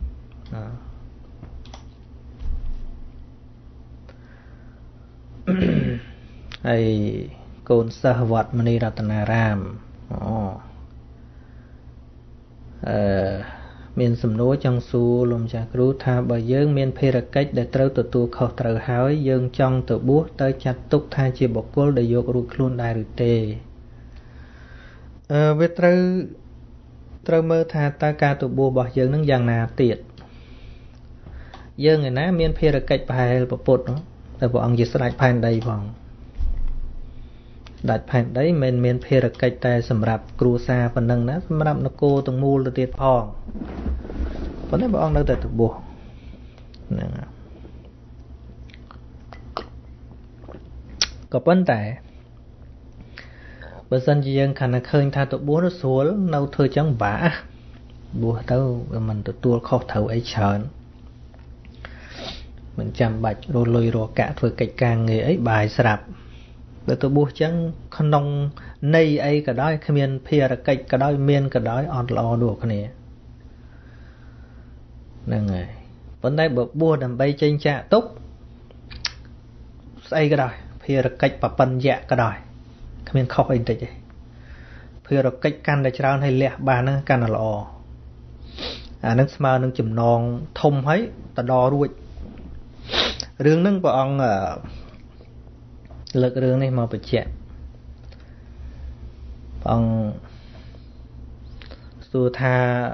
ហើយកូនសិស្សវត្តមនីរតនារាមមានសំណួរចង់សួរលោកម្ចាស់គ្រូថាបើយើងមានភារកិច្ចដែលត្រូវទទួលខុសត្រូវហើយយើងចង់ទៅបួសទៅចាត់ទុកថាជាបុគ្គលដែលយករួចខ្លួនដែរឬទេវាត្រូវមើលថាតើការទៅបួសរបស់យើងនឹងយ៉ាងណាទៀតយើងឯណាមានភារកិច្ចប្រហែលពុទ្ធតែព្រះអង្គជាស្ដេចផែនដីផងស្ដេចផែនដីមិនមានភារកិច្ចតែសម្រាប់គ្រួសារប៉ុណ្ណឹងណាសម្រាប់នគរទាំងមូលទៅទៀតផងប៉ុន្តែព្រះអង្គនៅតែទៅបួសហ្នឹងក៏ប៉ុន្តែបើសិនជាយើងខណៈឃើញថាទៅបួសទៅស្រួលនៅធ្វើចឹងបាក់បួសទៅវាមិនទទួលខុសត្រូវអីច្រើនមិនចាំបាច់រលុយរកាក់ធ្វើកិច្ចការងារអីបាយស្រាប់បើទៅបួសចឹងក្នុងន័យអីក៏ដោយគ្មានភារកិច្ចក៏ដោយមានក៏ដោយអត់ល្អដូចគ្នាហ្នឹងហើយប៉ុន្តែបើបួសដើម្បីចេញចាកទុកស្អីក៏ដោយភារកិច្ចបបញ្ញៈក៏ដោយគ្មានខុសអីបន្តិចទេភារកិច្ចកាន់តែច្រើនឲ្យលះបានហ្នឹងកាន់តែល្អអានឹងស្មើនឹងចំណងធំហើយតដល់រួចរឿងហ្នឹងព្រះអង្គលើករឿងនេះមកបញ្ជាក់ព្រះអង្គសួរថា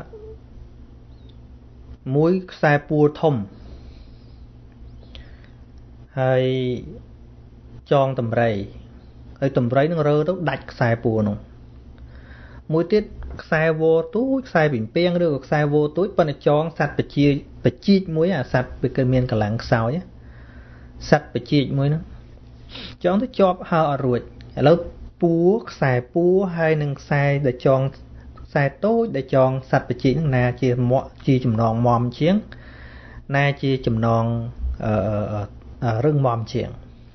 មួយខ្សែពួរធំហើយចងតម្រៃហើយតម្រៃនឹងរើទៅដាច់ខ្សែពួរនោះមួយទៀតខ្សែវទូចខ្សែពីពីងឬក៏ខ្សែវទូចប៉ុន្តែចងសัตว์បជីកមួយអាសัตว์វាគឺមានកម្លាំងខ្សោយសัตว์បជីកមួយនោះចងទៅជាប់ហើអត់រួចឥឡូវពួរខ្សែពួរហើយនឹងខ្សែដែលចងខ្សែតូចដែលចងសัตว์បជីកហ្នឹងណាជាជាចំណងមមជាងណាជាចំណងរឹងមមជាង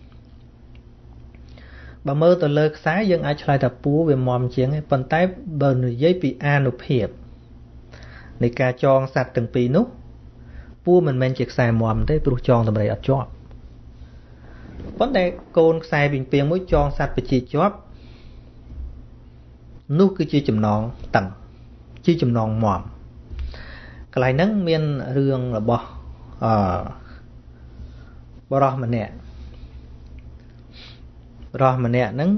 បើមើលទៅលើខ្សែយើងអាចឆ្លើយថាពួរវាមមជាងប៉ុន្តែបើនិយាយពីអានុភាពនៃការចងសัตว์ទាំងពីរនោះពួរមិនមែនជាខ្សែមមទេព្រោះចងតម្រៃអត់ជាប់ប៉ុន្តែកូនខ្សែពីពីងមួយចងសัตว์បជីកជាប់នោះគឺជាចំណងតឹងជាចំណងមមកន្លែងហ្នឹងមានរឿងរបស់បរិសម្នាក់ហ្នឹង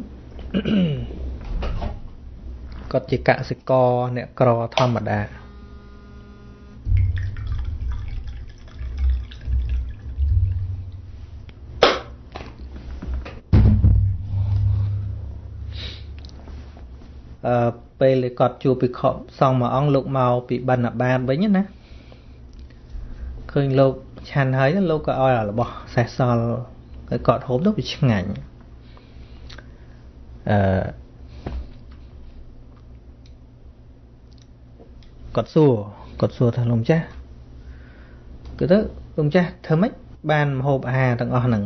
គាត់ជាកសិករអ្នកក្រធម្មតាពេលគាត់ជួបភិក្ខុសង្ឃមួយអង្គលោកមកពីបណ្ឌបាតវិញណាឃើញលោកឆាន់ហើយលោកក៏ឲ្យរបស់សេះសល់ហើយគាត់ហូបទៅវាឆ្ងាញ់គាត់សួរថាលោកម្ចាស់គឺទៅលោកម្ចាស់ធ្វើម៉េចបានម្ហូបអាហារទាំងអស់ហ្នឹង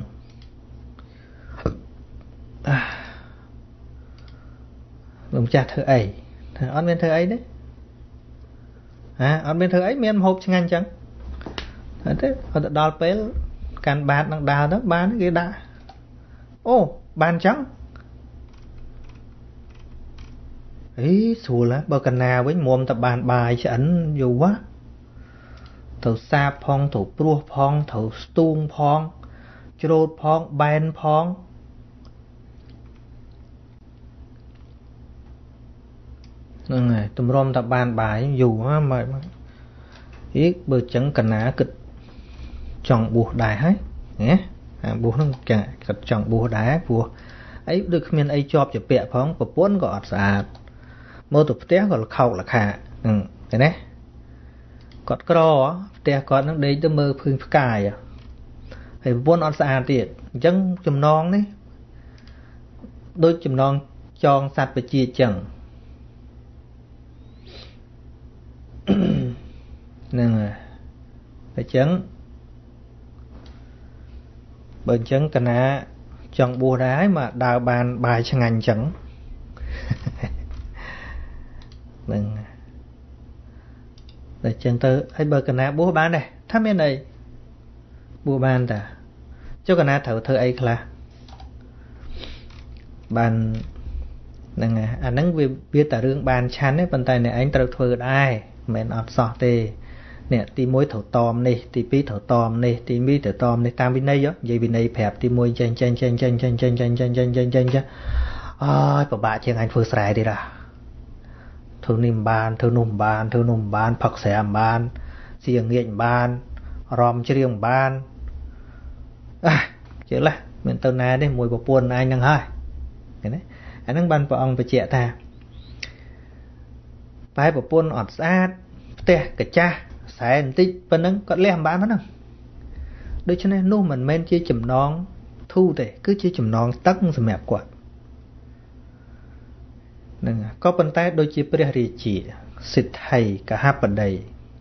លោកម្ចាស់ធ្វើអីថាអត់មានធ្វើអីទេអត់មានធ្វើអីមានម្ហូបឆ្ងាញ់ចឹងតែគាត់ទៅដល់ពេលកាន់បាតនឹងដើរទៅបានគេដាក់អូបានចឹងស្រួលហ៎បើកណាវិញមុំតែបានបាយឆ្អិនយូរត្រូវសាបផងត្រូវព្រោះផងត្រូវស្ទូងផងច្រូតផងបែនផងហ្នឹងហើយទម្រាំតែបានបាយយូរហ៎មើលបើចឹងកណាគិតចង់បួសដែរហើយណាបួសហ្នឹងគិតចង់បួសដែរព្រោះអីដូចគ្មានអីជាប់ជាពាក់ផងប្រពន្ធក៏អត់ស្អាតមើលទៅផ្ទះក៏លខោកលខាឃើញទេគាត់ក្រផ្ទះគាត់នឹងដេកទៅមើលភើងផ្កាយហើយប្រពន្ធអត់ស្អាតទៀតអញ្ចឹងចំណងនេះដូចចំណងចងសัตว์បជាចឹងហ្នឹងហើយអញ្ចឹងបើអញ្ចឹងកណាចង់បួសដែរហើយមកដើរបានបាយឆ្ងាញ់អញ្ចឹងហ្នឹងតែអញ្ចឹងទៅហើយបើកណាបួសបានដែរថាមានអីបួសបានតាចុះកណាត្រូវធ្វើអីខ្លះបានហ្នឹងហើយអាហ្នឹងវាតែរឿងបានឆាន់ទេប៉ុន្តែអ្នកឯងត្រូវធ្វើដែរមិនមែនអត់សោះទេនេះទី1ត្រូវតមនេះទី2ត្រូវតមនេះទី2ត្រូវតមនេះតាមវិន័យនិយាយវិន័យប្រាប់ទី1ចេញអើយពិបាកជាងអញធ្វើស្រែទៀត thử niềm bàn thử nôm bàn phật xẻ bàn xiềng nghiện bàn ròm riêng bàn chứ là mình tao nè đấy mùi bột buồn anh đang hơi anh đang bàn vào ông về trẻ ta bài bột buồn ọt sát tè cả cha xài tích bên nâng có lem bán hết không đôi cho nên nu mình men chia chùm non thu để cứ chia chùm non tắc rồi mẹp quạt nè có bên tay đôi chia bê rì chỉ xịt hay cả hấp ở đây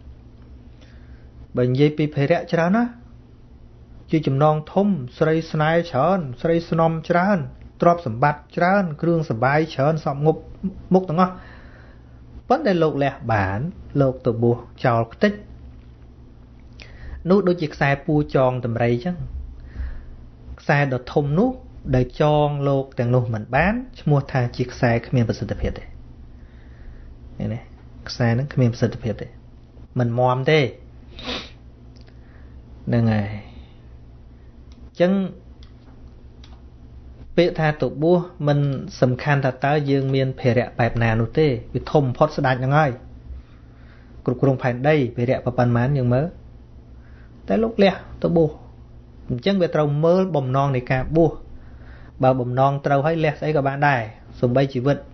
bệnh dây bị phê rẽ cho đó nó chia chùm non thôm sợi snai chởn sợi snom chởn trọp sầm bát chởn kêu sầm bài chởn sọm ngục mục tầng ngõ vấn đề lục lẹ bản lục từ bùa chào tích nút đôi chiếc xe pu tròn tầm rây chứ xe đợt thùng nút để tròn lục tiền nút mình bán mua thang chiếc xe không miền Pacific Việt đấy này xe nó không miền Pacific Việt đấy mình mòm thế nên ngày chân bị tha tụ bùa mình sầm khăn thật tới dương miền phê rẹ bẹp nà nút tê bị thùng phốt sẽ đánh như ngay cục cục phải đây phê rẹ và bàn mán nhưng mớ tới lúc lẹ tụ bùa chân về trâu mơ bầm non này cả bùa bà bầm non trâu hay lẹ ấy các bạn đài sùng bay chỉ vật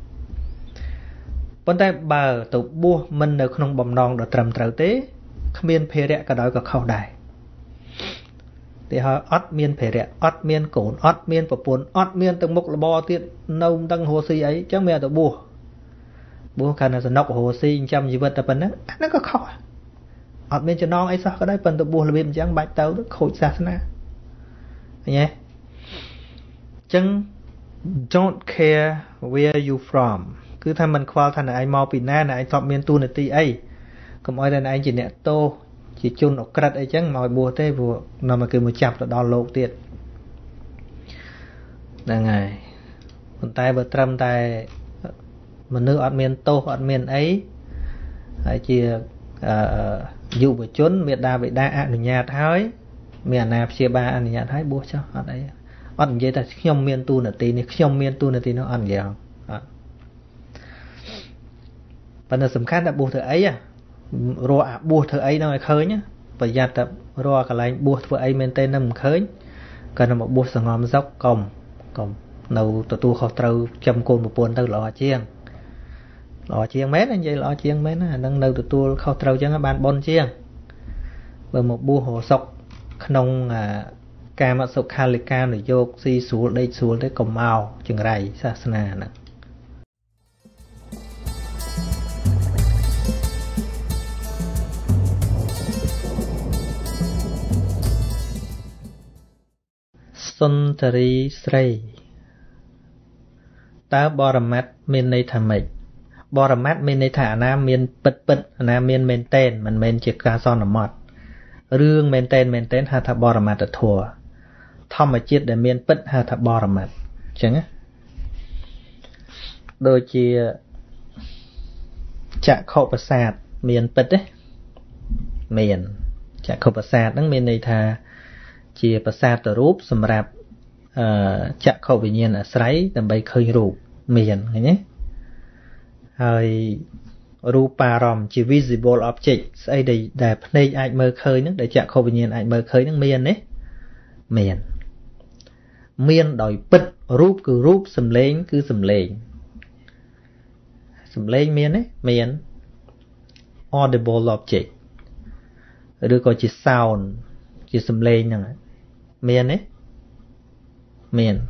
vấn tay bà tụ bùa mình ở không bầm non được trầm trâu tế miền phê rẹ cả đói cả khâu đài thì họ ót miên phê rẹ ót miên cồn ót miên và buồn ót miên từng mục là bò tiết nông tăng hồ si ấy chắc mẹ tụ bùa khả năng là nọc hồ si trăm gì vật tập nó có khâu ọt miên cho non ấy sao cái đấy phần tụ bùa là biên chẳng bạch tấu được khối xa na nhé chẳng don't care where you from cứ thay mình khoa thành là anh mau bị na là anh thọ miên tu là ti ấy còn ai đây anh chỉ nè tô chỉ chun ở cật ấy chẳng mọi bùa thế vừa nào mà cứ một chập là đo lô tiệt là ngày còn tay bờ trâm tay mình nước ọt miên tô ọt miên ấy hay chỉ dụ với chốn miệt đa bị đa ăn nhạt hơi miệt nạp chia ba ăn nhạt hơi bùa cho ở đây ăn vậy ta nhom miên tu nửa tí này nhom miên tu nửa tí nó ăn gì không phần là sầm khát là bùa thợ ấy à rồi bùa thợ ấy nó khơi nhá và giặt tập rồi cả lại bùa thợ ấy men tên nằm khơi cần là một bùa sòng ngòm dốc còng nấu tu khó trâu châm côn một buồn từ lò chiên mét anh vậy lò chiên mét nó đang nấu tu khó trâu chẳng bạn bon chiên và một bùa hồ sọc nông cà mặt sọc khalika để vô si xuống đây xuống tới cổng màu chừng rầy sa na nè Suntari Sri ta Boramat miền này thà mệt Boramat miền này thà na miền bật na miền miền tên mình miền chỉ ca son ở mọt rương miền tên hà thà Boramat ở thua thom mà chết để miền bật hà thà Boramat chẳng á đôi chia chạ khâu bát sạt miền bật đấy miền chạ khâu bát sạt đang miền này thà chia bát sạt từ rúp sầm rạp chạ khâu tự nhiên ở sấy tầm bay khơi rúp miền cái nhé rồi rupa rom chỉ visible object ấy để đây ai mơ khơi nữa để chạ khâu tự nhiên ai mơ khơi nước miền đấy miền đòi bật rúp cứ rúp sầm lên cứ sầm lên miền đấy miền audible object rồi có chỉ sound chỉ sầm lên nè miền ấy miền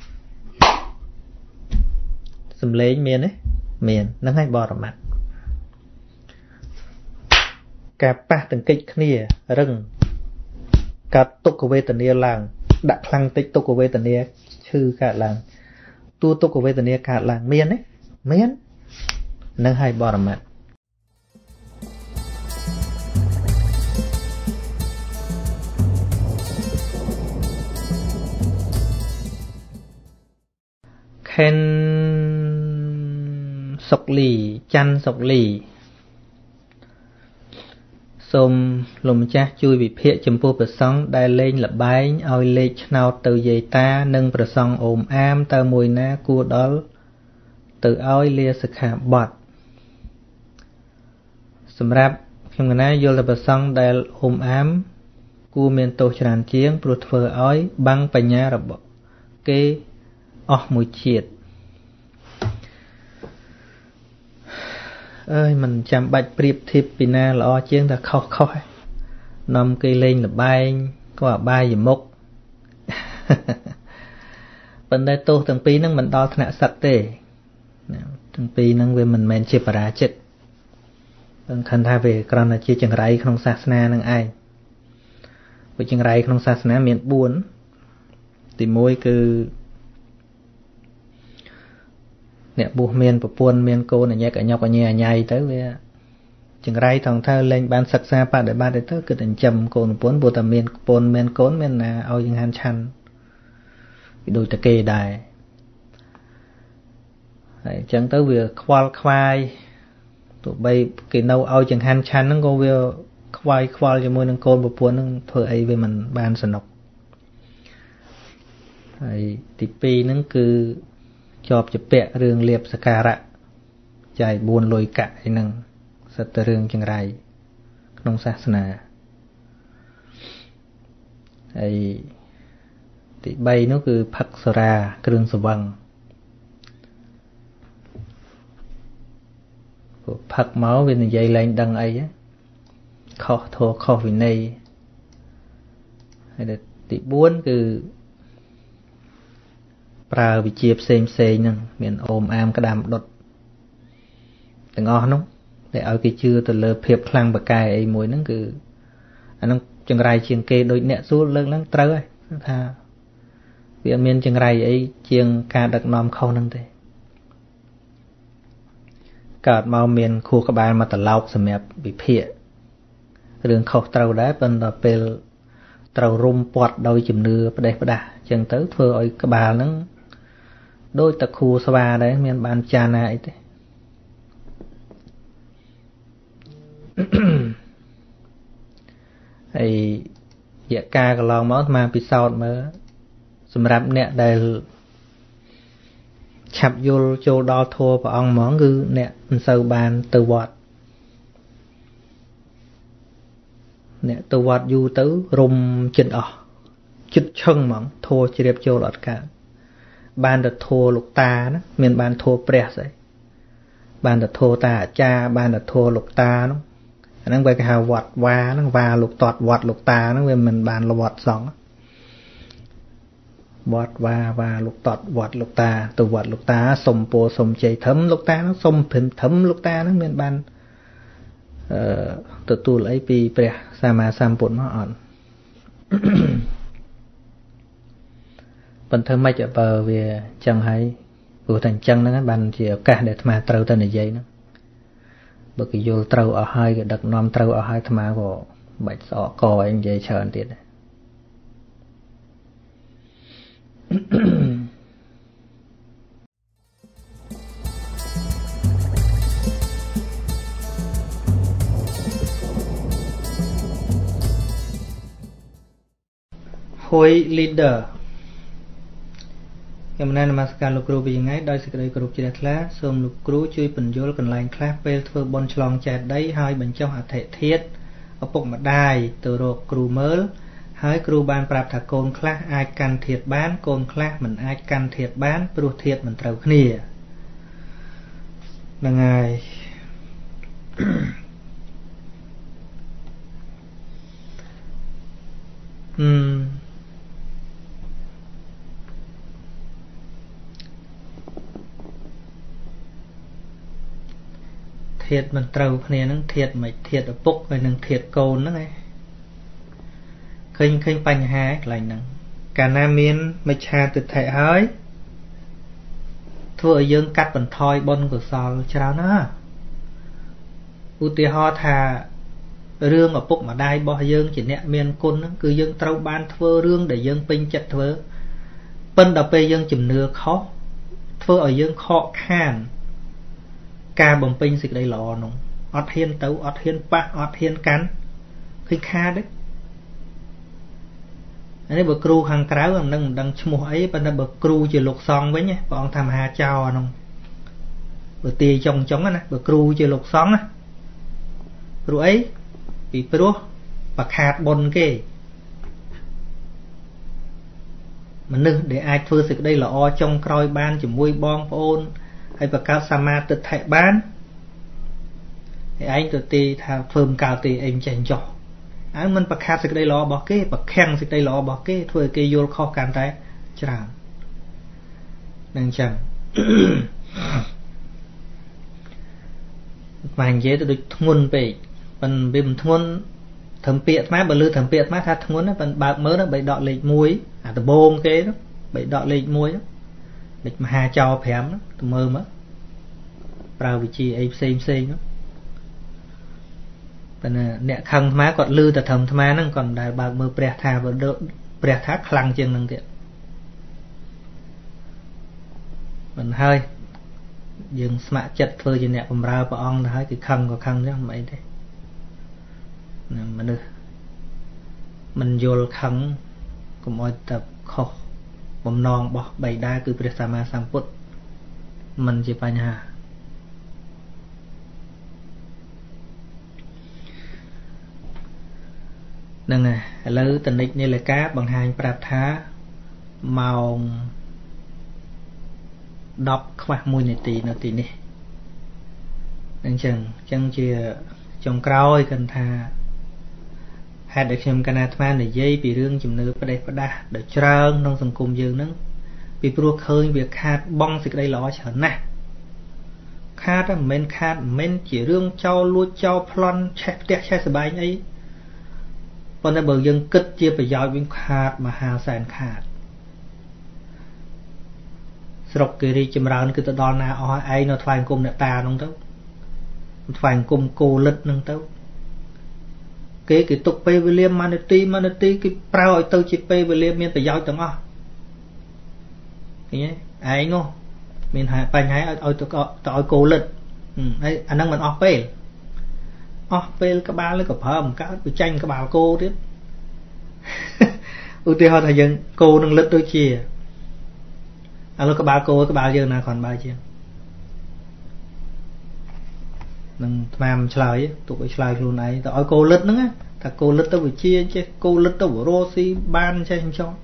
sầm lên miền ấy miền nó hay bò vào mặt cả ba từng kịch kia rừng cả tục của tần nia làng đặt lăng tích tục của tần nia chư cả làng tu tục của tần nia cả làng miền ấy miền nó hay bò vào mặt khen sọc lì chăn sọc lì xôm lùm cha chui bị phệ chấm pô bờ sông đai lên là bái oi lê nào từ dây ta nâng bờ sông ôm am tờ mùi na cua đó từ oi lia sực hạ bọt សម្រាប់ខ្ញុំកណាយល់តែប្រសងដែលអ៊ុំអាមគួរមានទោសច្រើនជាងព្រោះធ្វើឲ្យបាំងបញ្ញារបស់គេអស់មួយជាតិអើយមិនចាំបាច់ប្រៀបធៀបពីណាល្អជាងតែខុសឯងនាំគេលេងលបែងក៏អបាយមុខប៉ុន្តែទោសទាំងពីរហ្នឹងមិនដល់ថ្នាក់សឹកទេទាំងពីរហ្នឹងវាមិនមែនជាបរាជិកសំខាន់ថាវាគ្រាន់តែជាចង្រៃក្នុងសាសនានឹងឯងព្រោះចង្រៃក្នុងសាសនាមាន4ទី1គឺអ្នកបួសមានប្រពន្ធមានកូនអញកញ្ញប់អញអញៃទៅវាចង្រៃថងថាលែងបានសិក្សាបដិបត្តិទៅគឺចិញ្ចឹមកូនប្រពន្ធព្រោះតែមានប្រពន្ធមានកូនមានណាឲ្យចង្ហាន់ឆាន់វាដូចតែគេដែរហើយអញ្ចឹងទៅវាខ្វល់ខ្វាយទោះបីគេនៅឲ្យចង្ហាន់ឆាន់ហ្នឹងក៏វាខ្វាយខ្វល់ជាមួយនឹងកូនប្រពន្ធហ្នឹងធ្វើអីវាមិនបានសនុកហើយទី2ហ្នឹងគឺជាប់ជាពាក់រឿងលៀបសការៈចាយ4លុយកាក់អីហ្នឹងសិតតែរឿងចង្រៃក្នុងសាសនាហើយទី3នោះគឺផឹកសុរាគ្រឿងស្រវឹងផឹកមកវានិយាយលែងដឹងអីខុសធម៌ខុសវិន័យហើយទី4គឺប្រើវិជាផ្សេងហ្នឹងមានអូមអាមក្តាមដុតទាំងអស់នោះដែលឲ្យគេជឿទៅលើភាពខ្លាំងបកែអីមួយហ្នឹងគឺអាហ្នឹងចង្រៃជាងគេដូចអ្នកសួរលើកឡើងត្រូវហើយថាវាមានចង្រៃអីជាងការដឹកនាំខុសហ្នឹងទេកើតមកមានខួរក្បាលមកត្រឡោកសម្រាប់វិភាគរឿងខុសត្រូវដែរប៉ុន្តែពេលត្រូវរុំពាត់ដោយជំនឿផ្ដេសផ្ដាស់អញ្ចឹងទៅធ្វើឲ្យក្បាលហ្នឹងដូចតខួរស្វាដែរមានបានចាណាអីទេហើយរយៈកាលកន្លងមកអាត្មាពិសោធន៍មើលសម្រាប់អ្នកដែលឆាប់យល់ចូលដល់ធម៌ព្រះអង្គហ្មងគឺអ្នកមិនសូវបានទៅវត្តអ្នកទៅវត្តយូរទៅរុំចិត្តអស់ចិត្តឈឹងហ្មងធម៌ជ្រាបចូលអត់កើតបានតែធម៌លោកតាណាមានបានធម៌ព្រះស្អីបានតែធម៌តាអាចារ្យបានតែធម៌លោកតានោះអាហ្នឹងវាគេហៅវត្តវាហ្នឹងវាលោកតតវត្តលោកតាហ្នឹងវាមិនបានវត្តសង្ឃវត្តវាលោកតតវត្តលោកតាទៅវត្តលោកតាសុំពោសុំជ័យធំលោកតាហ្នឹងសុំព្រឹមធំលោកតាហ្នឹងមានបានទទួលអីពីព្រះសម្មាសម្ពុទ្ធមកអត់ប៉ុន្តែមិនបើវាចឹងហើយព្រោះតែអញ្ចឹងហ្នឹងបានជាឱកាសដែលអាត្មាត្រូវទៅនិយាយហ្នឹងបើគេយល់ត្រូវអស់ហើយក៏ដឹកនាំត្រូវអស់ហើយអាត្មាក៏បាច់ស្អកកអីនិយាយច្រើនទៀតដែរHoi leader ខ្ញុំណែនមស្ការលោកគ្រូពីថ្ងៃដោយសេចក្តីគោរពជ្រះថ្លាសូមលោកគ្រូជួយពន្យល់កន្លែងខ្លះពេលធ្វើបុណ្យឆ្លងចេតិយហើយបញ្ចុះអធិធាតុឪពុកម្ដាយទៅរកគ្រូមើលហើយគ្រូបានប្រាប់ថាកូនខ្លះអាចកាន់ធាតុបានកូនខ្លះមិនអាចកាន់ធាតុបានព្រោះធាតុមិនត្រូវគ្នាហ្នឹងហើយធាតុមិនត្រូវគ្នាហ្នឹងធាតុមិនធាតុឪពុកហើយនឹងធាតុកូនហ្នឹងឯងឃើញបញ្ហាកន្លែងហ្នឹងកាលណាមានមិច្ឆាទិដ្ឋិហើយធ្វើឲ្យយើងកាត់បន្ថយបុណ្យកុសលច្រើនណាស់ឧទាហរណ៍ថារឿងឪពុកម្ដាយរបស់យើងជាអ្នកមានគុណហ្នឹងគឺយើងត្រូវបានធ្វើរឿងដែលយើងពេញចិត្តធ្វើប៉ុន្តែពេលយើងជំនឿខុសធ្វើឲ្យយើងខកខានការបំពេញសេចក្តីល្អនោះអត់ហ៊ានទៅអត់ហ៊ានប៉ះអត់ហ៊ានកាន់ឃើញខាតទេនេះបើគ្រូខាងក្រៅអានឹងមិនដឹងឈ្មោះអីប៉ុន្តែបើគ្រូជាលោកសង្ឃវិញព្រះអង្គថាមហាចៅអានោះបើទាយចុងណាបើគ្រូជាលោកសង្ឃណាព្រោះអីពីព្រោះបខាតបុណ្យគេមនុស្សដែលអាចធ្វើសេចក្តីល្អចុងក្រោយបានជាមួយបងប្អូនហើយបង្កើតសមាទិដ្ឋិបានហើយឯងទៅទីថាធ្វើមិនកើតទេឯងចេះចោះអើមិនបខាតសេចក្តីល្អរបស់គេបខាំងសេចក្តីល្អរបស់គេធ្វើឲ្យគេយល់ខុសកាន់តែច្រើននឹងចឹងមកនិយាយទៅដូចធ្ងន់ពេកប៉ុន្តែវាមិនធ្ងន់ត្រឹមពាក្យអាត្មាបើលើត្រឹមពាក្យអាត្មាថាធ្ងន់ណាប៉ុន្តែបើកមើលបីដកលេខ1អាដំបងគេបីដកលេខ1លេខមហាចោ5ទៅមើលមកប្រើវិជាអីផ្សេងនោះប៉ុន្តែអ្នកខឹងអាត្មាគាត់លឺតែត្រឹមអាត្មាហ្នឹងគាត់មិនដែលបើកមើលព្រះថាព្រះថាខ្លាំងជាងនឹងទៀតមិនហើយយើងស្ម័គ្រចិត្តធ្វើជាអ្នកបម្រើព្រះអង្គទៅហើយគឺខឹងក៏ខឹងចឹងមិនអីទេមនុស្សមិនយល់ខឹងកុំឲ្យតែខុសបំណងរបស់បិតាគឺព្រះសម្មាសម្ពុទ្ធមិនជាបញ្ហាហ្នឹងហើយឥឡូវតនិចនាឡិកាបង្ហាញប្រាប់ថាម៉ោង10ខ្វះ1នាទីនៅទីនេះអញ្ចឹងជាចុងក្រោយគិតថាហេតុដែលខ្ញុំកណាអាត្មានិយាយពីរឿងជំនឿផ្ដេសផ្ដាស់ដ៏ច្រើនក្នុងសង្គមយើងហ្នឹងពីព្រោះឃើញវាខាតបង់សេចក្តីល្អច្រើនណាស់ខាតមិនមែនជារឿងចោលលួចចោលប្លន់ឆេះផ្ទះឆេះសបែងអីប៉ុន្តែបើយើងគិតជាប្រយោជន៍វិញខាតមហាសែនខាតស្រុកគេរីចម្រើនគឺទៅដល់ណាអស់ឯងនៅថ្វាយអង្គមអ្នកតាហ្នឹងទៅថ្វាយអង្គមគោលិតហ្នឹងទៅគេទុកពេលវេលា1នាទីគេប្រើឲ្យទៅជាពេលវេលាមានប្រយោជន៍ទាំងអស់ឃើញទេឯងនោះមានបញ្ហាឲ្យទៅឲ្យគោលិតហើយអាហ្នឹងមិនអស់ពេលក្បាលក៏ប្រើមិនកើតវាចាញ់ក្បាលគោទៀតឧទាហរណ៍ថាយើងគោនឹងលិតដូចជាឥឡូវក្បាលគោក្បាលយើងណាគ្រាន់បើជាងនឹងថ្មឆ្លើយទុកឲ្យឆ្លើយខ្លួនឯងទៅឲ្យគោលិតហ្នឹងថាគោលិតទៅវិជាចេះគោលិតទៅរស់ស៊ីបានចេះចោះ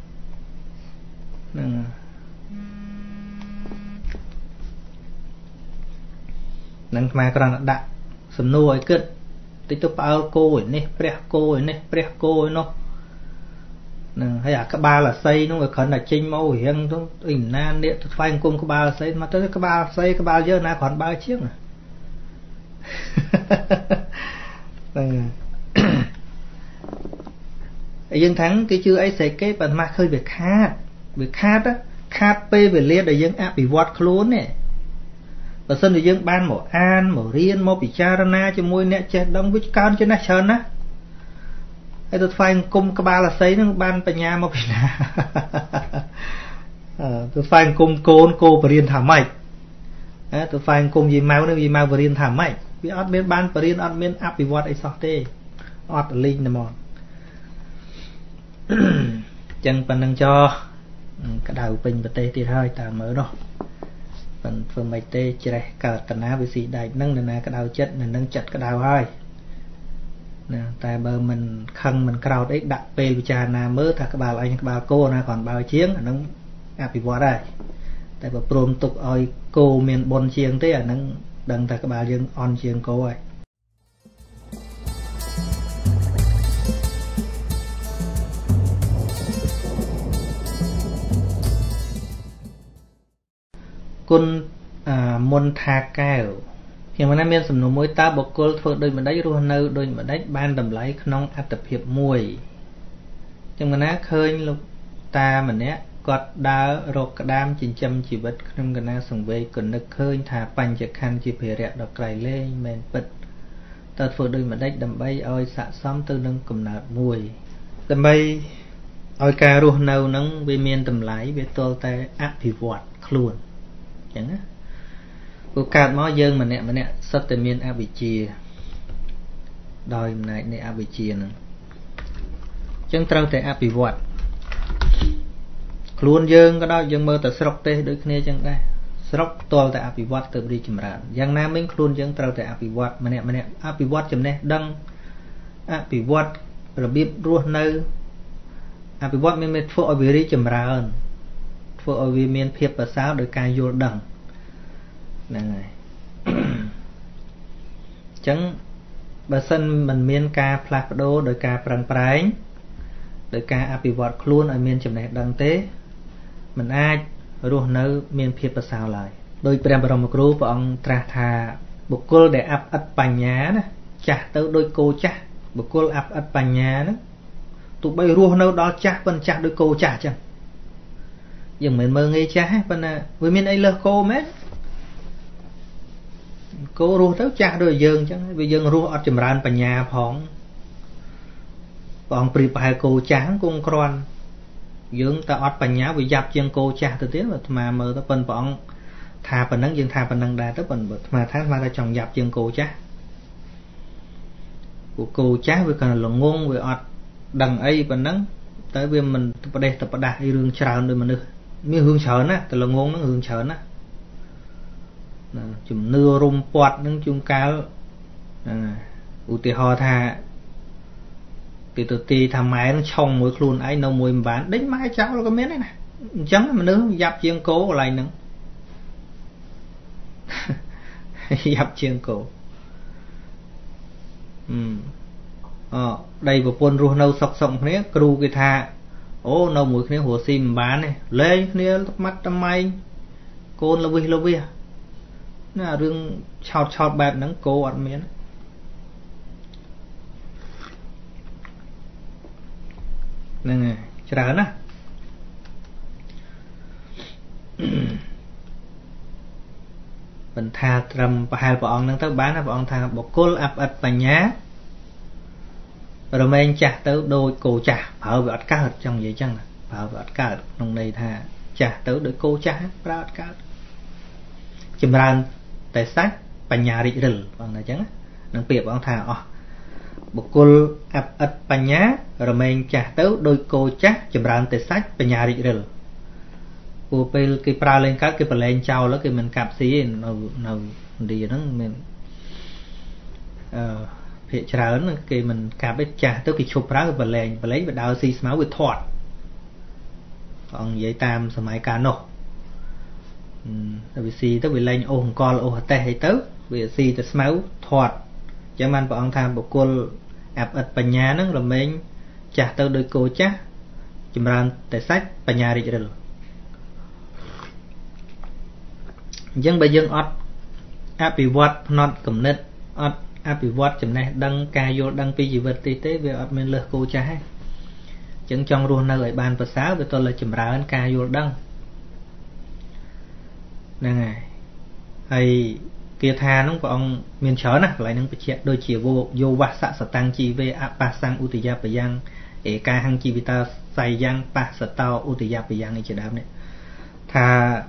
ហ្នឹងថ្មគ្រាន់តែដាក់សំណួរឲ្យគិតតិចទៅផ្អើលគោឯនេះព្រះគោឯនេះព្រះគោឯនោះហ្នឹងហើយអាក្បាលអាស័យនោះវាគ្រាន់តែចេញមករៀងទៅអីណានេះទៅថ្វាយអង្គមក្បាលអាស័យមកទៅក្បាលអាស័យក្បាលយើងណាគ្រាន់បើជាងហ្នឹងហើយយើងថាំងគេជឿអីស្រេចគេប៉ុន្តែឃើញវាខាតពេលវេលាដែលយើងអភិវឌ្ឍខ្លួននេះបើសិនជាយើងបានមកអានមករៀនមកពិចារណាជាមួយអ្នកចេះដឹងវាកើនច្រើនណាស់ហើយទៅថ្វាយអង្គមក្បាលអាស័យនឹងបានបញ្ញាមកពីណាទៅថ្វាយអង្គមគោបរៀនថាម៉េចទៅថ្វាយអង្គមយីម៉ៅនឹងយីម៉ៅបរៀនថាម៉េចវាអត់មានបានបរៀនអត់មានអភិវឌ្ឍអីសោះទេអត់លីងតែមកចឹងប៉ុណ្្នឹងចោក្តៅពេញប្រទេសទៀតហើយតាមមើលនោះប៉ុន្តែធ្វើមិនទេជ្រេះកើតតាណាវាស៊ីដែកនឹងណាក្តៅចិត្តនឹងចិត្តក្តៅហើយណាតែបើមិនខឹងមិនក្រោតអីដាក់ពេលពិចារណាមើលថាក្បាលអញក្បាលគោណាគ្រាន់បើជាងអានឹងអភិវឌ្ឍហើយតែបើព្រមទុកឲ្យគោមានបុណ្យជាងទេអានឹងដឹងថាក្បាលយើងអន់ជាងគោហើយគុណមុនថាកែវខ្ញុំណាមានសំណួរមួយតើបុគ្គលធ្វើដូចម្ដេចរស់នៅដូចម្ដេចបានតម្លៃក្នុងអត្តភាពមួយខ្ញុំណាឃើញលោកតាម្នាក់គាត់ដើររកក្តាមចិញ្ចឹមជីវិតក្នុងកណាសង្វេគក៏នឹកឃើញថាបញ្ចខណ្ឌជាភារៈដ៏ក្រៃលែងមែនពិតតើធ្វើដូចម្ដេចដើម្បីឲ្យស័ក្តិសមទៅនឹងកំណើតមួយដើម្បីឲ្យការរស់នៅនឹងវាមានតម្លៃវាទល់តែអភិវឌ្ឍខ្លួនអញ្ចឹងណាព្រោះកើតមកយើងម្នាក់សុទ្ធតែមានអវិជ្ជាដោយអំណាចនៃអវិជ្ជាហ្នឹងអញ្ចឹងត្រូវតែអភិវឌ្ឍខ្លួនយើងក៏ដោយយើងមើលតែស្រុកទេសដូចគ្នាអញ្ចឹងដែរ srok tol tại apivat từ đi chìm rạn giang nam mình luôn dân trâu tại apivat mà nè apivat chìm nè đăng apivat rồi biết ruột nơi apivat mình phô ở vị trí chìm rạn phô ở vị miền phiệp và sao được cài vô đằng này chẳng bà sân mình miền ca plakdo được ca prang prang được ca apivat luôn ở miền chìm nè đằng tế mình ai ruột nơi miền phiệp và sao lại đôi prem bờ rồng cừu bọn tra thà bục cô để áp ắt bành nhá nè chả tới đôi cô chả bục cô áp ắt bành nhá nữa tụi bay ruột nơi đó chả vẫn chả đôi cô chả chẳng dừng mình mơ nghe chả vẫn là với miền ấy lơ cô mấy cô ruột tới chả đôi dương chẳng vì dương ruột ở chìm ran bành nhá phỏng bọn pri bài cô chán cũng còn dương ta ọt bành nhá vì dập chân cô chả từ tiếng mà mơ tới phần bọn thà phần nắng dương thà phần nắng đa tới phần mà tháng mà ta trồng dập chân cô chá của cô chá với cần là ngôn với ọt đằng ấy phần nắng tới vì mình tập đây tập đạt đi rương trào nơi mà nữa miếng hương chởn á từ là ngôn nó hương chởn á chùm nưa rung quạt nâng chung cao ưu tì ho thà thì từ tì thà máy nó trong mỗi khuôn ấy nâu mùi bán đánh máy cháu là có miếng này nè chấm mà nữa dập chân cố lại nữa dập chiên cổ đây vừa quân ruột nâu sọc sọng thế kêu cái tha ô nâu mũi cái hồ sim bán này lên kia mắt tăm may côn là vi nó là rương chọt bẹp nắng cô ăn miếng nè chả nè mình tha trầm hai bọn nâng tới bán là bọn tha bộ cô áp ạch và nhá rồi mình chả tới đôi cô chả bảo vật cao trong vậy chăng bảo vật cao trong đây tha chả tới đôi cô chả bảo vật cao chìm ran tại sách và nhà rị rừng bằng này chăng nâng biệt bọn tha bộ cô áp ạch và nhá rồi mình chả tới đôi cô chắc chìm ran tại sách và nhà rị rừng của cái pra lên các cái lên trao đó cái mình cạp xí nào đi nó mình hệ trà lớn cái mình cạp cái trà tới cái chụp ra cái lên và lấy và đào xí máu với thoát còn vậy tam sớm mai cá nổ vì xí tới bị lên ôm con là ôm tê hay tới vì xí tới máu thoát chẳng man bọn tham bộ cô áp ật bà nhà nó là mình chả tới đôi cô chắc chùm ra tại sách bà nhà đi rồi dân bây dân ọt apivat not cầm nết ọt apivat chấm này đăng ca vô đăng pi gì vật tế về ọt mình lơ cô cha chẳng trong ruộng nơi bàn và sáu với tôi là chấm ra ăn ca vô đăng nè này hay kia tha nó của ông miền chớ nè lại nó bị chết đôi chiều vô vạ sạ sạ tăng chi về apa sang utiya bayang e ca hăng chi vita say yang pa sạ tao utiya bayang này chỉ đáp này tha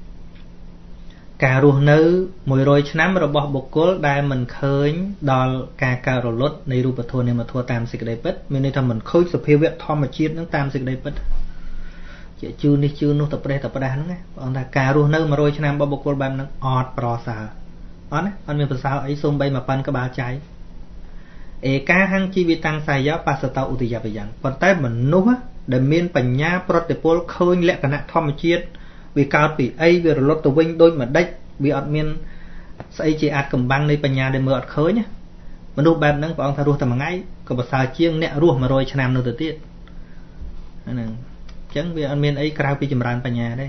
cà ruột nữ mùi rồi nắm rồi bỏ bột cốt đại mình khơi đo cà rồi lótในรูปธรรมเนี่ยมาทั่วตามสิ่งใดเป็ดมีในทำเหมือนเคยสภาพธรรมชาตินั้นตามสิ่งใดเป็ดจะชื่อนี่ชื่อนู้ตับได้ตับดานงั้นบางทีcà ruột nữมาrồiนำbỏ bột cốtแบบนั้นออดปลอสาอ๋อนะมันมีภาษาไอ้ส้มใบมาปันกระบาใจเอกาหังชีวิตังสายยาปัสตาอุติยาไปยังคนใต้เหมือนนู้ฮะเดิมมีนปัญญาปรติโพลเคยแหละคณะธรรมชาติvì cao bị ấy về lót tàu vinh đôi mà đách vì ọt miên xây chỉ ạt cầm băngในปัญญา để mở ọt khơi nhá mình đu bàn nâng bọn thà ruột tầm ngay có bờ xà chiêng nẹt ruột mà rồi chăn nằm nơi tự tiết này chẳng vì ọt miên ấy cao bị chìm ranปัญญา đây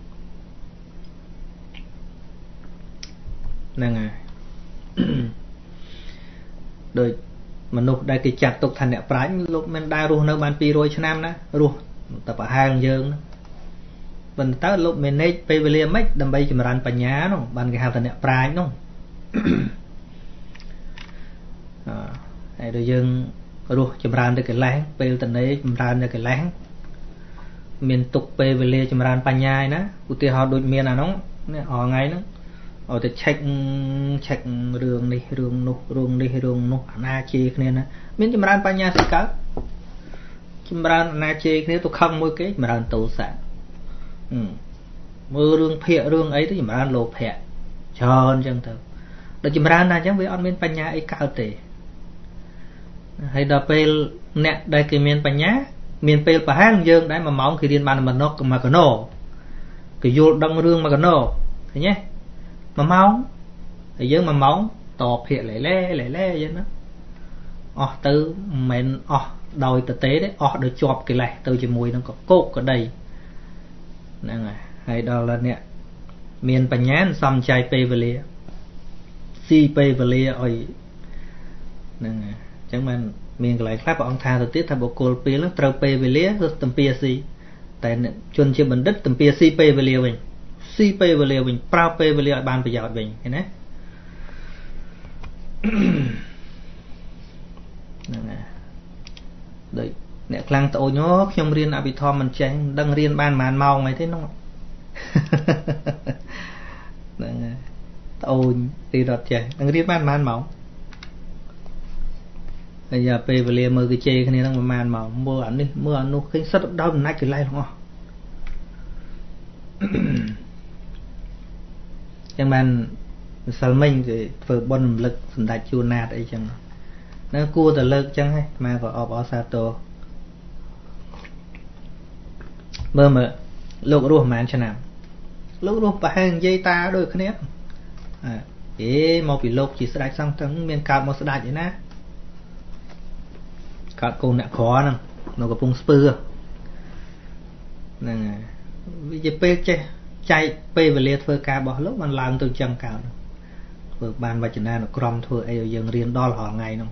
nè à đời mình nụ đây thì chặt tục thành nẹt trái lúc mình đa ruột nơi bàn pi rồi chăn nằm đó ruột tập ở hai lần dương mình tới lúc mình nấy về về mấy đầm bay chìm ranปัญญา nó bàn cái hào thành nẹt trái nó rồi dương ruột chìm ran được cái láng về tận đấy chìm ran được cái láng miền tục về về chìm ranปัญญา nó cụ thể họ đôi miền nào nó họ ngay nó họ thì check đường đi đường nụ na chi nên nó miền chìm ranปัญญา sẽ có chìm ran na chi nếu tôi không mua cái chìm ran tù sản mơ rương phệ rương ấy tới chìm ra lô phệ tròn chẳng thơ được chìm ra là chẳng với on miên bánh nhá ấy cao tệ hay đợt bê nè đây cái miên bánh nhá miền Tây và hai dương đấy mà mong khi điên bàn mà nó mà có nổ cái vô đông rương mà có nổ thấy nhé mà mong thì dương mà mong tọp hiện lại lé vậy đó từ mình đòi thực tế đấy được chọp cái này từ chỉ mùi nó có cốt ở đây nè hay đó là nè miền Tây nhán xăm chai pe về lia si pe về lia ơi nè chẳng mình miền cái lại khác ông tha thực tiết thay bộ cô pê nó trâu pê về lia rồi tầm pê si tại chôn chưa mình đứt tầm pê si pê về lia mình si pê về lia mình prao pê về lia ban bây giờ mình thế nè đấy nè khang tội nhó trong riêng abi thom mình tranh đăng riêng ban màn màu này thế nó tội đi đọt chạy đăng riêng ban màn màu bây giờ pe về lia mơ cái chê cái này đang màn màu mưa ảnh đi mưa ảnh nó cái sắt đau nát cái lai đúng không chẳng bàn sao mình thì vừa bôn lực sủng đại chua nát ấy chẳng nó cua từ lực chẳng hay mà có ở sa tô mơ mà lúc ruột mà cho nào lúc ruột bà hàng dây ta đôi cái nét một bị lục chỉ sẽ đại xong thằng miền cao một sẽ đại vậy nè các cô nè khó nè nó có phun spur nè bây giờ pe chạy pe về liệt phơi cá bỏ lúc mình làm từ chân cao vượt bàn và chừng nào nó crom thôi ai dừng riêng đo họ ngày nó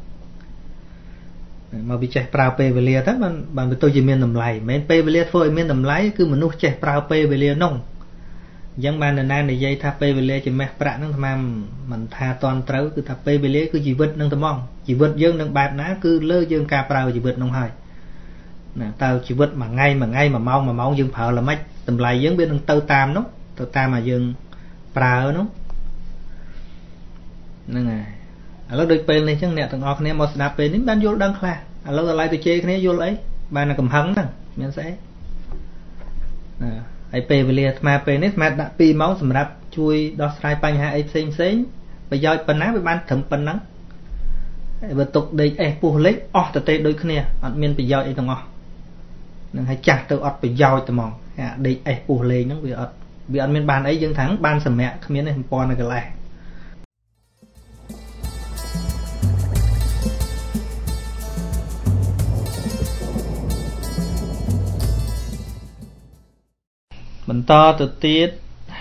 mà bị chạy prao pe về liệt đó bạn tôi chỉ miền nằm lầy men pe về liệt phơi miền nằm lái cứ mình nuốt chạy prao pe về liệt nông dân ban này này dây tháp pe về liệt chỉ mẹ prạ nó mà mình tha toàn trấu cứ tháp pe về liệt cứ chỉ vứt nâng tầm mong chỉ vượt dương nâng bạc ná cứ lơ dương ca prao chỉ vượt nông hai nè tao chỉ vượt mà ngay mà máu dương phở là mách tầm lại dương bên tơ tam nó tơ tam mà dương prao nó nè lúc đôi bên này chẳng nè thằng ngọc này một đạp bên đến ban vô đăng kha lúc lại tôi chơi cái này vô lấy ban là cầm hắng thằng miễn sẽ ai pe về liệt mà pe nít mà đã pi máu sầm rạp chui đo sai banh hai ai xén bây giờ phần ná với ban thẩm phần nắng vừa tục đây ai pu lấy từ tây đôi kia ăn miên bây giờ ai thằng ngọ nên hay chặt từ ọt bây giờ từ mong đây ai pu lấy nó vì ăn miên ban ấy dân thắng ban sầm mẹ không miên này pon này cái này mình to từ tiết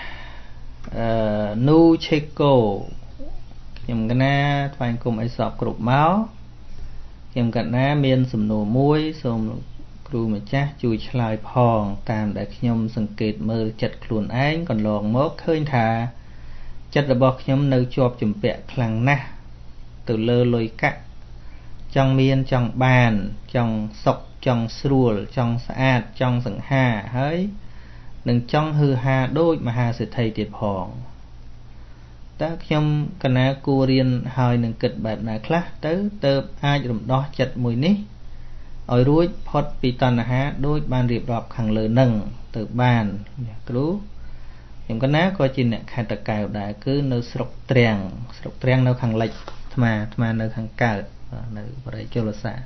nu checo nhầm cái na phải cùng ai sọp cột máu nhầm cái na miên sầm nổ muối sầm cừu mà cha chui chlai phòn tam để nhomสังเกต mơ chặt luồn ánh còn lòn mốt khơi thà chặt là bọc nhom nơi chọp chùm bẹ khăng na từ lơ lôi cắt trong miên trong bàn trong sọc trong sruol trong sạch trong sừng hà hỡi đừng trong hư hà đôi mà hà sẽ thầy tiệp hòn ta nhom cái na cua riêng hơi đừng kịch bẹp này khác tới tơ ai dùng đó chặt mùi ní ở ruột phật bị tàn há đôi ban riệp rọp khẳng lờ nâng từ bàn cứu những cái ná coi trên này khai tật cào đã cứ nơi sọc trèng nơi khẳng lệch mà nơi khẳng cào nơi vào đây cho là xa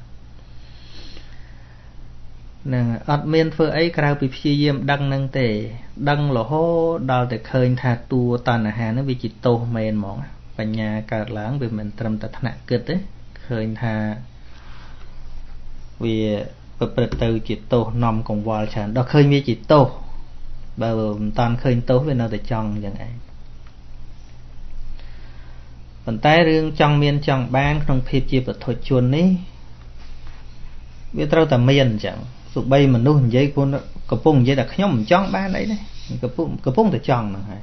nè admin phơi ấy cao bị phi diêm đăng nâng tề đăng lỗ hô đào để khơi thà tu tàn há nó bị chỉ tô mền mỏng và nhà cả láng vì mình trầm tật nặng cực đấy khơi thà vì bật từ chỉ tô nằm còn vào chẳng đó khơi như chỉ tô bao toàn khơi tô với nó để chọnอย่างไรphần tay riêng trong miền trong bang trong phim chia bật thôi chuồn ní biết đâu tầm miền chẳng sụp bay mình nuôi giấy con cặp bông giấy đặt nhóm trong ban đấy cặp bông để chọn này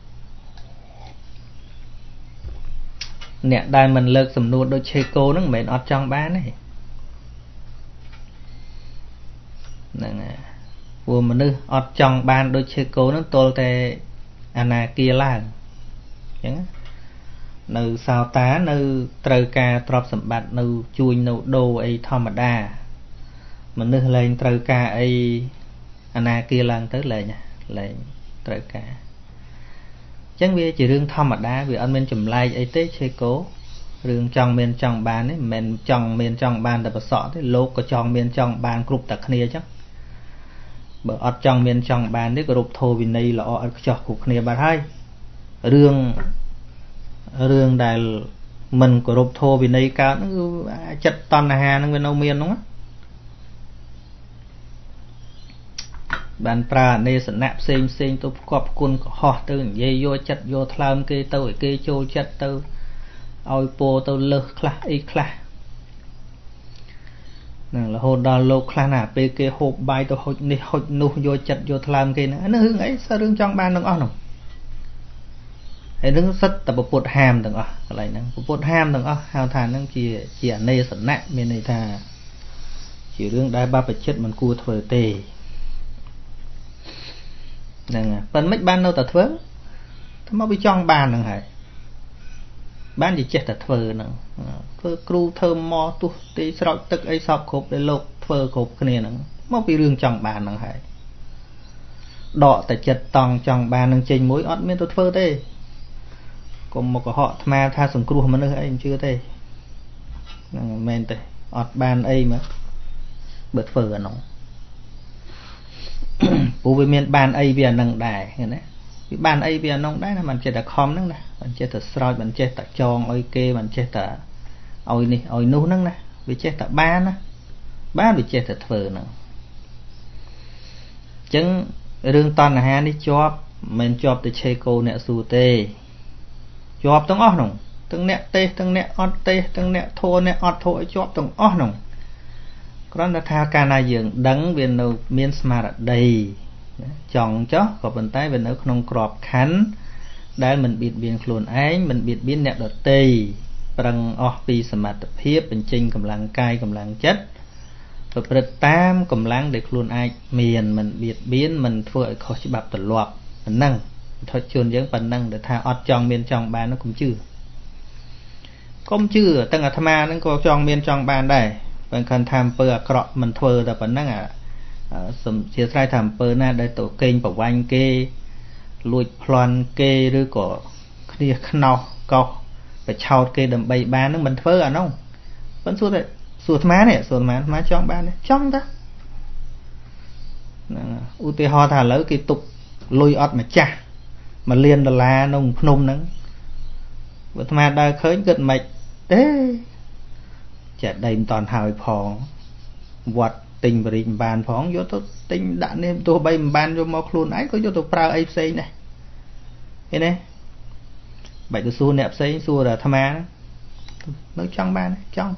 nè đài mình lợt sầm nuôi đôi chơi cô nó mệt ọt trong ban này nè vừa mà nữ ọt trong ban đôi chơi cô nó tô tè anh kia là chẳng nơi sao tá nơi trời ca trọp sầm bạt nơi chui nơi đồ ấy thò mà đa mình đưa lên trời ca ấy anh kia lần tới lại nha lại trời cả chẳng vì chỉ riêng thom mà đá vì anh men chùm like ấy tế chơi cố riêng trong men trong bàn ấy men trong bàn là bật sọ thế lô có trong men trong bàn group tạc kia chắc bởi ở trong men trong bàn đấy group thô vì này là ở cho cuộc kia bà hai riêng đại mình của group thô vì này cao nó chất toàn là hà nó bên âu miền đúng không bàn pra nê sẵn nạp xem tôi cọp cun họ từ dây vô chất vô tham kê tôi kê chô chất tôi ôi po tôi lơ khla y khla là hồn đo lô khla nà pê kê hộp bài tôi hộp nu vô chất vô tham kê nó hướng ấy sao hướng trong ban đừng on không hay đứng rất tập bột hàm đừng ở lại nè bột ham đừng ở hào thàn nó chỉ nê sẵn nạp bên này thà chỉ riêng đại ba vật chất mình cua thổi tề nè phần mấy ban đâu ta thưa thưa bị trong bàn đừng hại ban gì chết ta thưa nè thưa kêu thơm mò tu tí sợi tức ấy sọc khốp để lột thưa khốp cái này nè mau bị riêng trong bàn đừng hại đọ ta chết tòng trong bàn đừng chênh mũi ót miên tôi thưa thế còn một cái họ mà tha sủng kêu mà nữa anh chưa thế men thế ót bàn ấy mà bật phở nó bố với miền ban ấy về nâng đài nghe đấy ban ấy về nông đài là mình chơi ta khom nâng nè mình chơi ta soi mình chơi ta tròn oi kê mình chơi ta oi nè oi nu nâng nè vì chơi ta ba vì chơi ta phở nè chứng riêng toàn là hai đi job mình job từ chơi cô nè su tê job tông ót nồng từng nè tê từng nè ót tê từng nè thô nè ót thô job tông ót nồng còn là tha ca na dường đắng viên nâu miên smart đầy chọn chó có vận tải viên nâu không crop khánh đã mình biệt biến luôn ánh mình biệt biến nẹt đợt tây bằng office smart hiếp bên trên cầm lăng cay cầm lăng chất và bật tam cầm lăng để luôn ai miền mình biệt biến mình phơi khó chỉ bập tận loạt mình nâng thôi chuồn giống phần nâng để tha ọt trong miền trong bàn nó cũng chưa tăng là tham nó có trong miền trong bàn đây bạn cần tham pơ crop mình thưa là vẫn năng sum chia sẻ tham pơ na để tổ kênh bảo anh kê lùi plan kê rồi có kia khâu câu phải chào kê đầm bay bán nó mình thưa nó vẫn suốt đấy suốt má trong ban đấy trong đó ut ho thà lỡ cái tục lùi ọt mà cha mà liền là nông nông nắng và tham đã khởi gần mạch đấy chả đầy toàn hào phòn vọt tình và đình bàn phóng vô tôi tình đã nên tôi bay bàn vô mọc luôn ấy có vô tôi prao ấy xây này thế này bảy tôi xua nẹp xây xua là tham á nó trong ban trong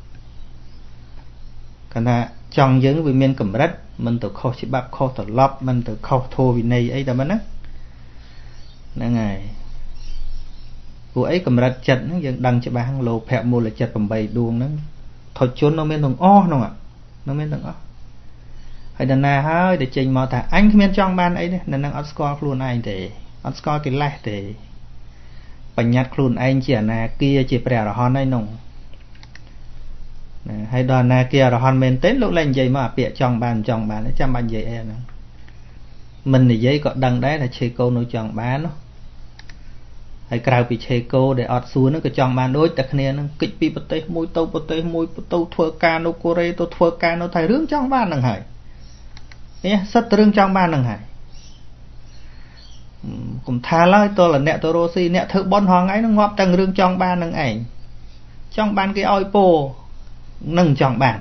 còn là trong những vì miền cầm đất mình từ kho chỉ bắp kho từ lóp mình từ kho thô vì này ấy là mình á nè ngày vụ ấy cầm đất chặt nó vẫn đăng cho ba lô phẹo mua là chặt cầm bầy đuông nó thôi chốn nó men thằng o không ạ nó men thằng o hay đàn na hơi để trình mà thà anh không men trong ban ấy nên đang score luôn anh để score cái lại để bành nhát luôn anh chỉ là kia chỉ bèo là hòn này nồng hay đoàn na kia là hòn men tết lúc lên vậy mà bịa trong bàn nó chăm bàn vậy em mình thì giấy có đăng đấy là chơi câu nuôi chọn bán nó hay cào bị chơi cô để ọt xuống nó cái chọn bàn đối tất nhiên nó kịch bị bật tay môi tâu thua ca nó cô rê tôi thua ca nó thay rương trong bàn đằng hải nhé sắt rương trong bàn đằng hải cũng tha lắm tôi là nẹt tôi rosi nẹt thợ bon hoàng ấy nó ngọp tầng rương trong bàn đằng ảnh trong bàn cái oi po nâng chọn bàn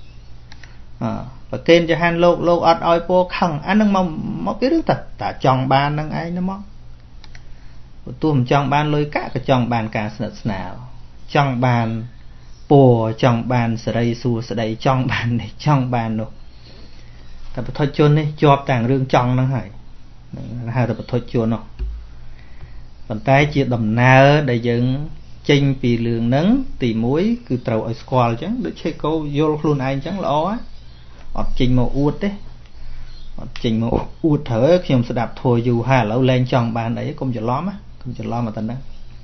và kênh cho han lô ọt oi po khăng anh nâng mong biết được thật ta chọn bàn đằng ấy nó mong tôi trong bàn lôi cả cái trong bàn cả sợi nào trong bàn bùa trong bàn sợi xù sợi trong bàn này trong bàn đâu tập thôi chôn đi chọp tàng rương trong nó hay hai tập thôi chôn nó còn tay chia đầm na để dựng chinh vì lường nắng tỉ muối cứ trầu ở squall chứ để chơi câu vô luôn anh chẳng lõ á ọt chinh màu uất đấy chinh màu uất thở khi ông sẽ đạp thôi dù hà lâu lên trong bàn ấy cũng chỉ lóm á cho lo mà tận đó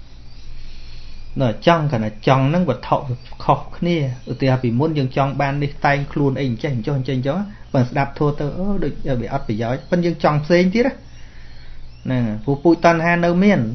nó trong cả là trong nó vật thọ khó kia từ bị muốn dừng trong ban đi tay luôn anh chanh cho bằng đạp thua tớ được bị ấp bị giỏi phân dương trong xây tí đó nè phụ bụi tan ha nâu miên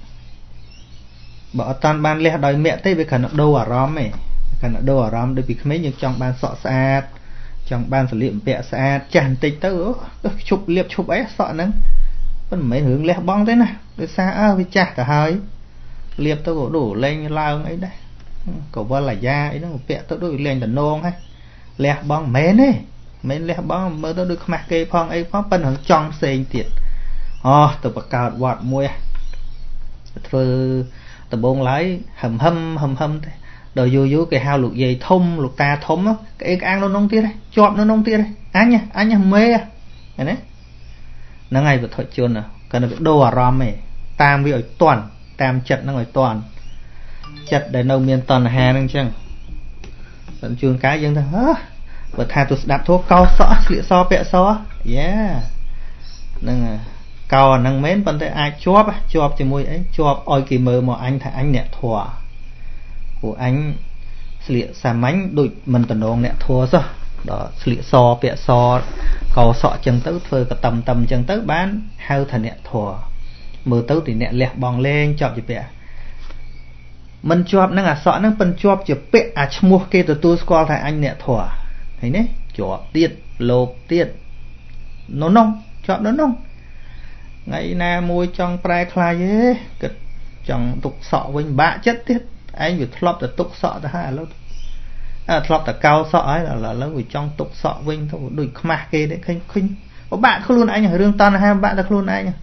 bỏ tan ban lẹ đòi mẹ tới với khả năng đâu ở róm ấy khả năng đâu ở róm để bị mấy những trong ban sọ sát trong ban xử liệm bẹ sát chản tịch tới chụp liệp chụp ấy sọ nắng vẫn mấy hướng lẹ bong thế này để xa với chả cả hơi liệp tôi gỗ đủ lên lao ấy đấy cậu vợ là da ấy nó bẹ tôi đôi lên tận nôn hay lẹ bong mến ấy mến lẹ bong mơ tôi được mặc cây phong ấy phong phân hướng trong xên tiệt tôi bật cao quạt môi thôi tờ bông lái hầm hầm thế rồi vô cái hao lục dây thông lục ta thông á cái ăn nó nông tiết đây chọn nó nông tiết đây anh nha mê à này đấy nó ngày vừa thoại chuồn à cần được đồ à rom này tam với ở toàn tam chật nó ngoài toàn chật để nâu miền toàn hà năng chăng tận chuồn cái dân thôi và tha tụt đạp thuốc cao sọ lịa so bẹ so yeah nâng cao năng mến vấn đề ai chóp cho môi ấy chóp oi kỳ mơ mà anh thà anh nẹt thua của anh lịa xà mánh đôi mình tận đồn nẹt thua sao đó lịa so bẹ so cầu sọ chân tứ phơi cả tầm chân tứ bán hao thà nẹt thua mơ tứ thì nẹt lẹt bong lên chọp gì bẹ mình chóp năng sọ năng phân chóp chỉ bẹ mua kia từ tu squat thà anh nẹt thua thấy nè chóp tiết lột tiết nó nông chóp nó nông ngày na môi trong prai khai ấy kịch trong tục sọ với bạ chất tiết anh vừa thọp từ tục sọ ta hai lâu thọp từ cao sọ ấy là lâu vì trong tục sọ vinh thôi đuổi khmạc kia đấy khinh có bạn không luôn anh ở rương toàn hai bạn là luôn anh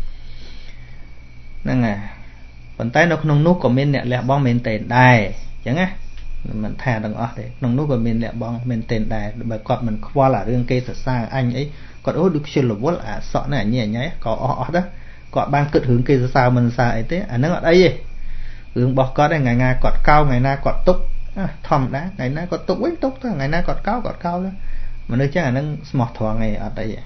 nè nè bàn tay nó không nút của mình nè lẹ bong mình tiền đài chẳng á mình thà đằng ở đấy nông nút của mình lẹ bong mình tiền đài bởi còn mình qua là rương kia xa anh ấy còn được chưa là vốn là sọ này nhẹ nhảy có đó có ban cực hướng kia sao mình xài thế nó ở đây hướng bọc có đây ngày cọt cao ngày nay cọt túc thòm đá ngày nay cọt túc ấy túc ngày nay cọt cao đó mà nơi chắc là nó mọt thò ngày ở đây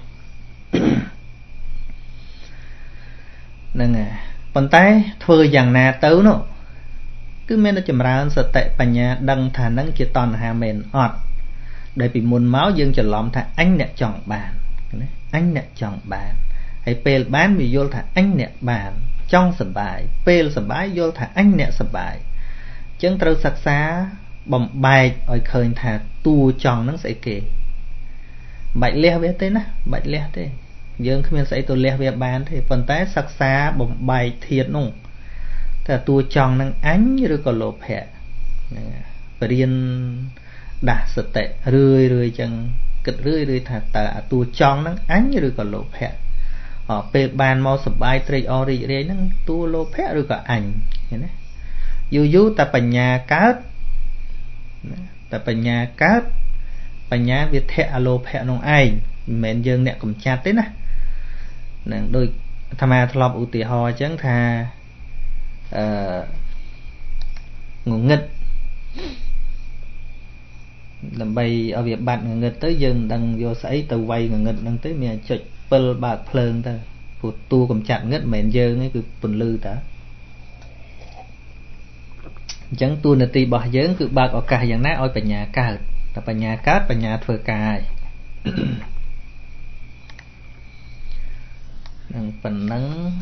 nên nè bàn tay thưa dàn nà tấu nó cứ men nó chầm ra sợ tệ bà nhà đăng thà nắng chỉ toàn hà mền ọt để bị mùn máu dương trở lỏm thà anh nè chọn bàn anh nè chọn bàn hãy pel bán vì vô thà anh nè bàn trong sầm bài pel sầm bài vô thà anh nè sầm bài chân trâu sạch xá bầm bài ở khơi thà tu tròn nó sẽ kể bạch leo biết thế nè bạch leo thế dương khi mình sẽ tu leo về bàn thì phần té sạch xá bầm bài thiệt nung thà tu tròn năng ánh như được có lốp hẹ và riêng đã sạch tệ rươi chân kịch rươi thà tà tu tròn năng ánh như được có lốp hẹ họ pe bàn mau sập bài tây ori đây năng tu lốp hẹ được cả ảnh dù ta bành nhà cát ta bành nhà cát bành nhà việt thẹ lốp hẹ nông ai mền dương nè cầm chặt đấy nè đôi tham gia thọp ưu tì ho chẳng thà ngủ nghịch làm bay ở việc bạn nghịch tới dân đang vô sấy từ vay nghịch đang tới mẹ chụp pel bạc phơn ta phụ tu cầm chặt nghịch mền dơ ấy cứ bùn lư ta chẳng tu nè tì bỏ dớn cứ bạc ở cả dạng nát oi bà nhà cả ta bà nhà cát bà nhà thừa cài đang phần nắng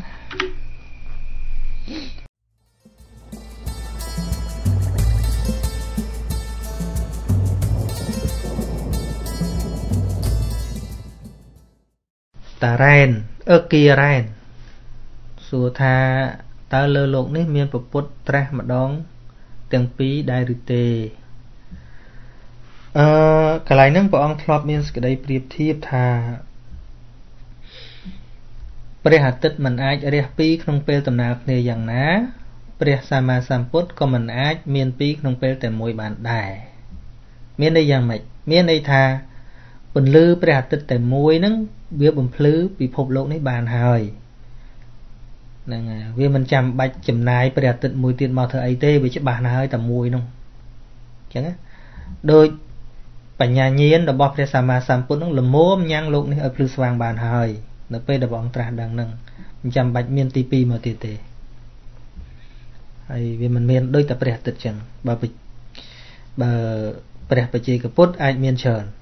ta ren kia ren xua tha ta lơ lộn ní miền bậc bút tra mà đón tiếng pí đại rư tê cái này nâng bọn flop means cái đây priệp thiếp thaประหัตติมันอาจเรียกปีขนมเปลตำนาคเนอย่างนะประสามาสัมพุทธก็มันอาจเมียนปีขนมเปลแต่มวยบานได้เมียนในอย่างไรเมียนในทาบนลือประหัตติแต่มวยนั้นเบี้ยบนพลื้อปีพบโลกในบานหายนั่นไงเบี้ยมันจำใบจำนายประหัตติมวยตีนมาเธอไอเต้ไปจะบานหายแต่มวยน้องจังไงโดยปัญญาเย็นระบบประสามาสัมพุทธนั้นละโม้มยังโลกนี้เอาพลื้อสว่างบานหายnó pe đập bóng tra đằng nâng chăm bạch miên tivi mà tê tê hay vì mình miên đôi tập bẹt tật chẳng bà bịch bà bẹt bà chi cái phốt ai miên trờn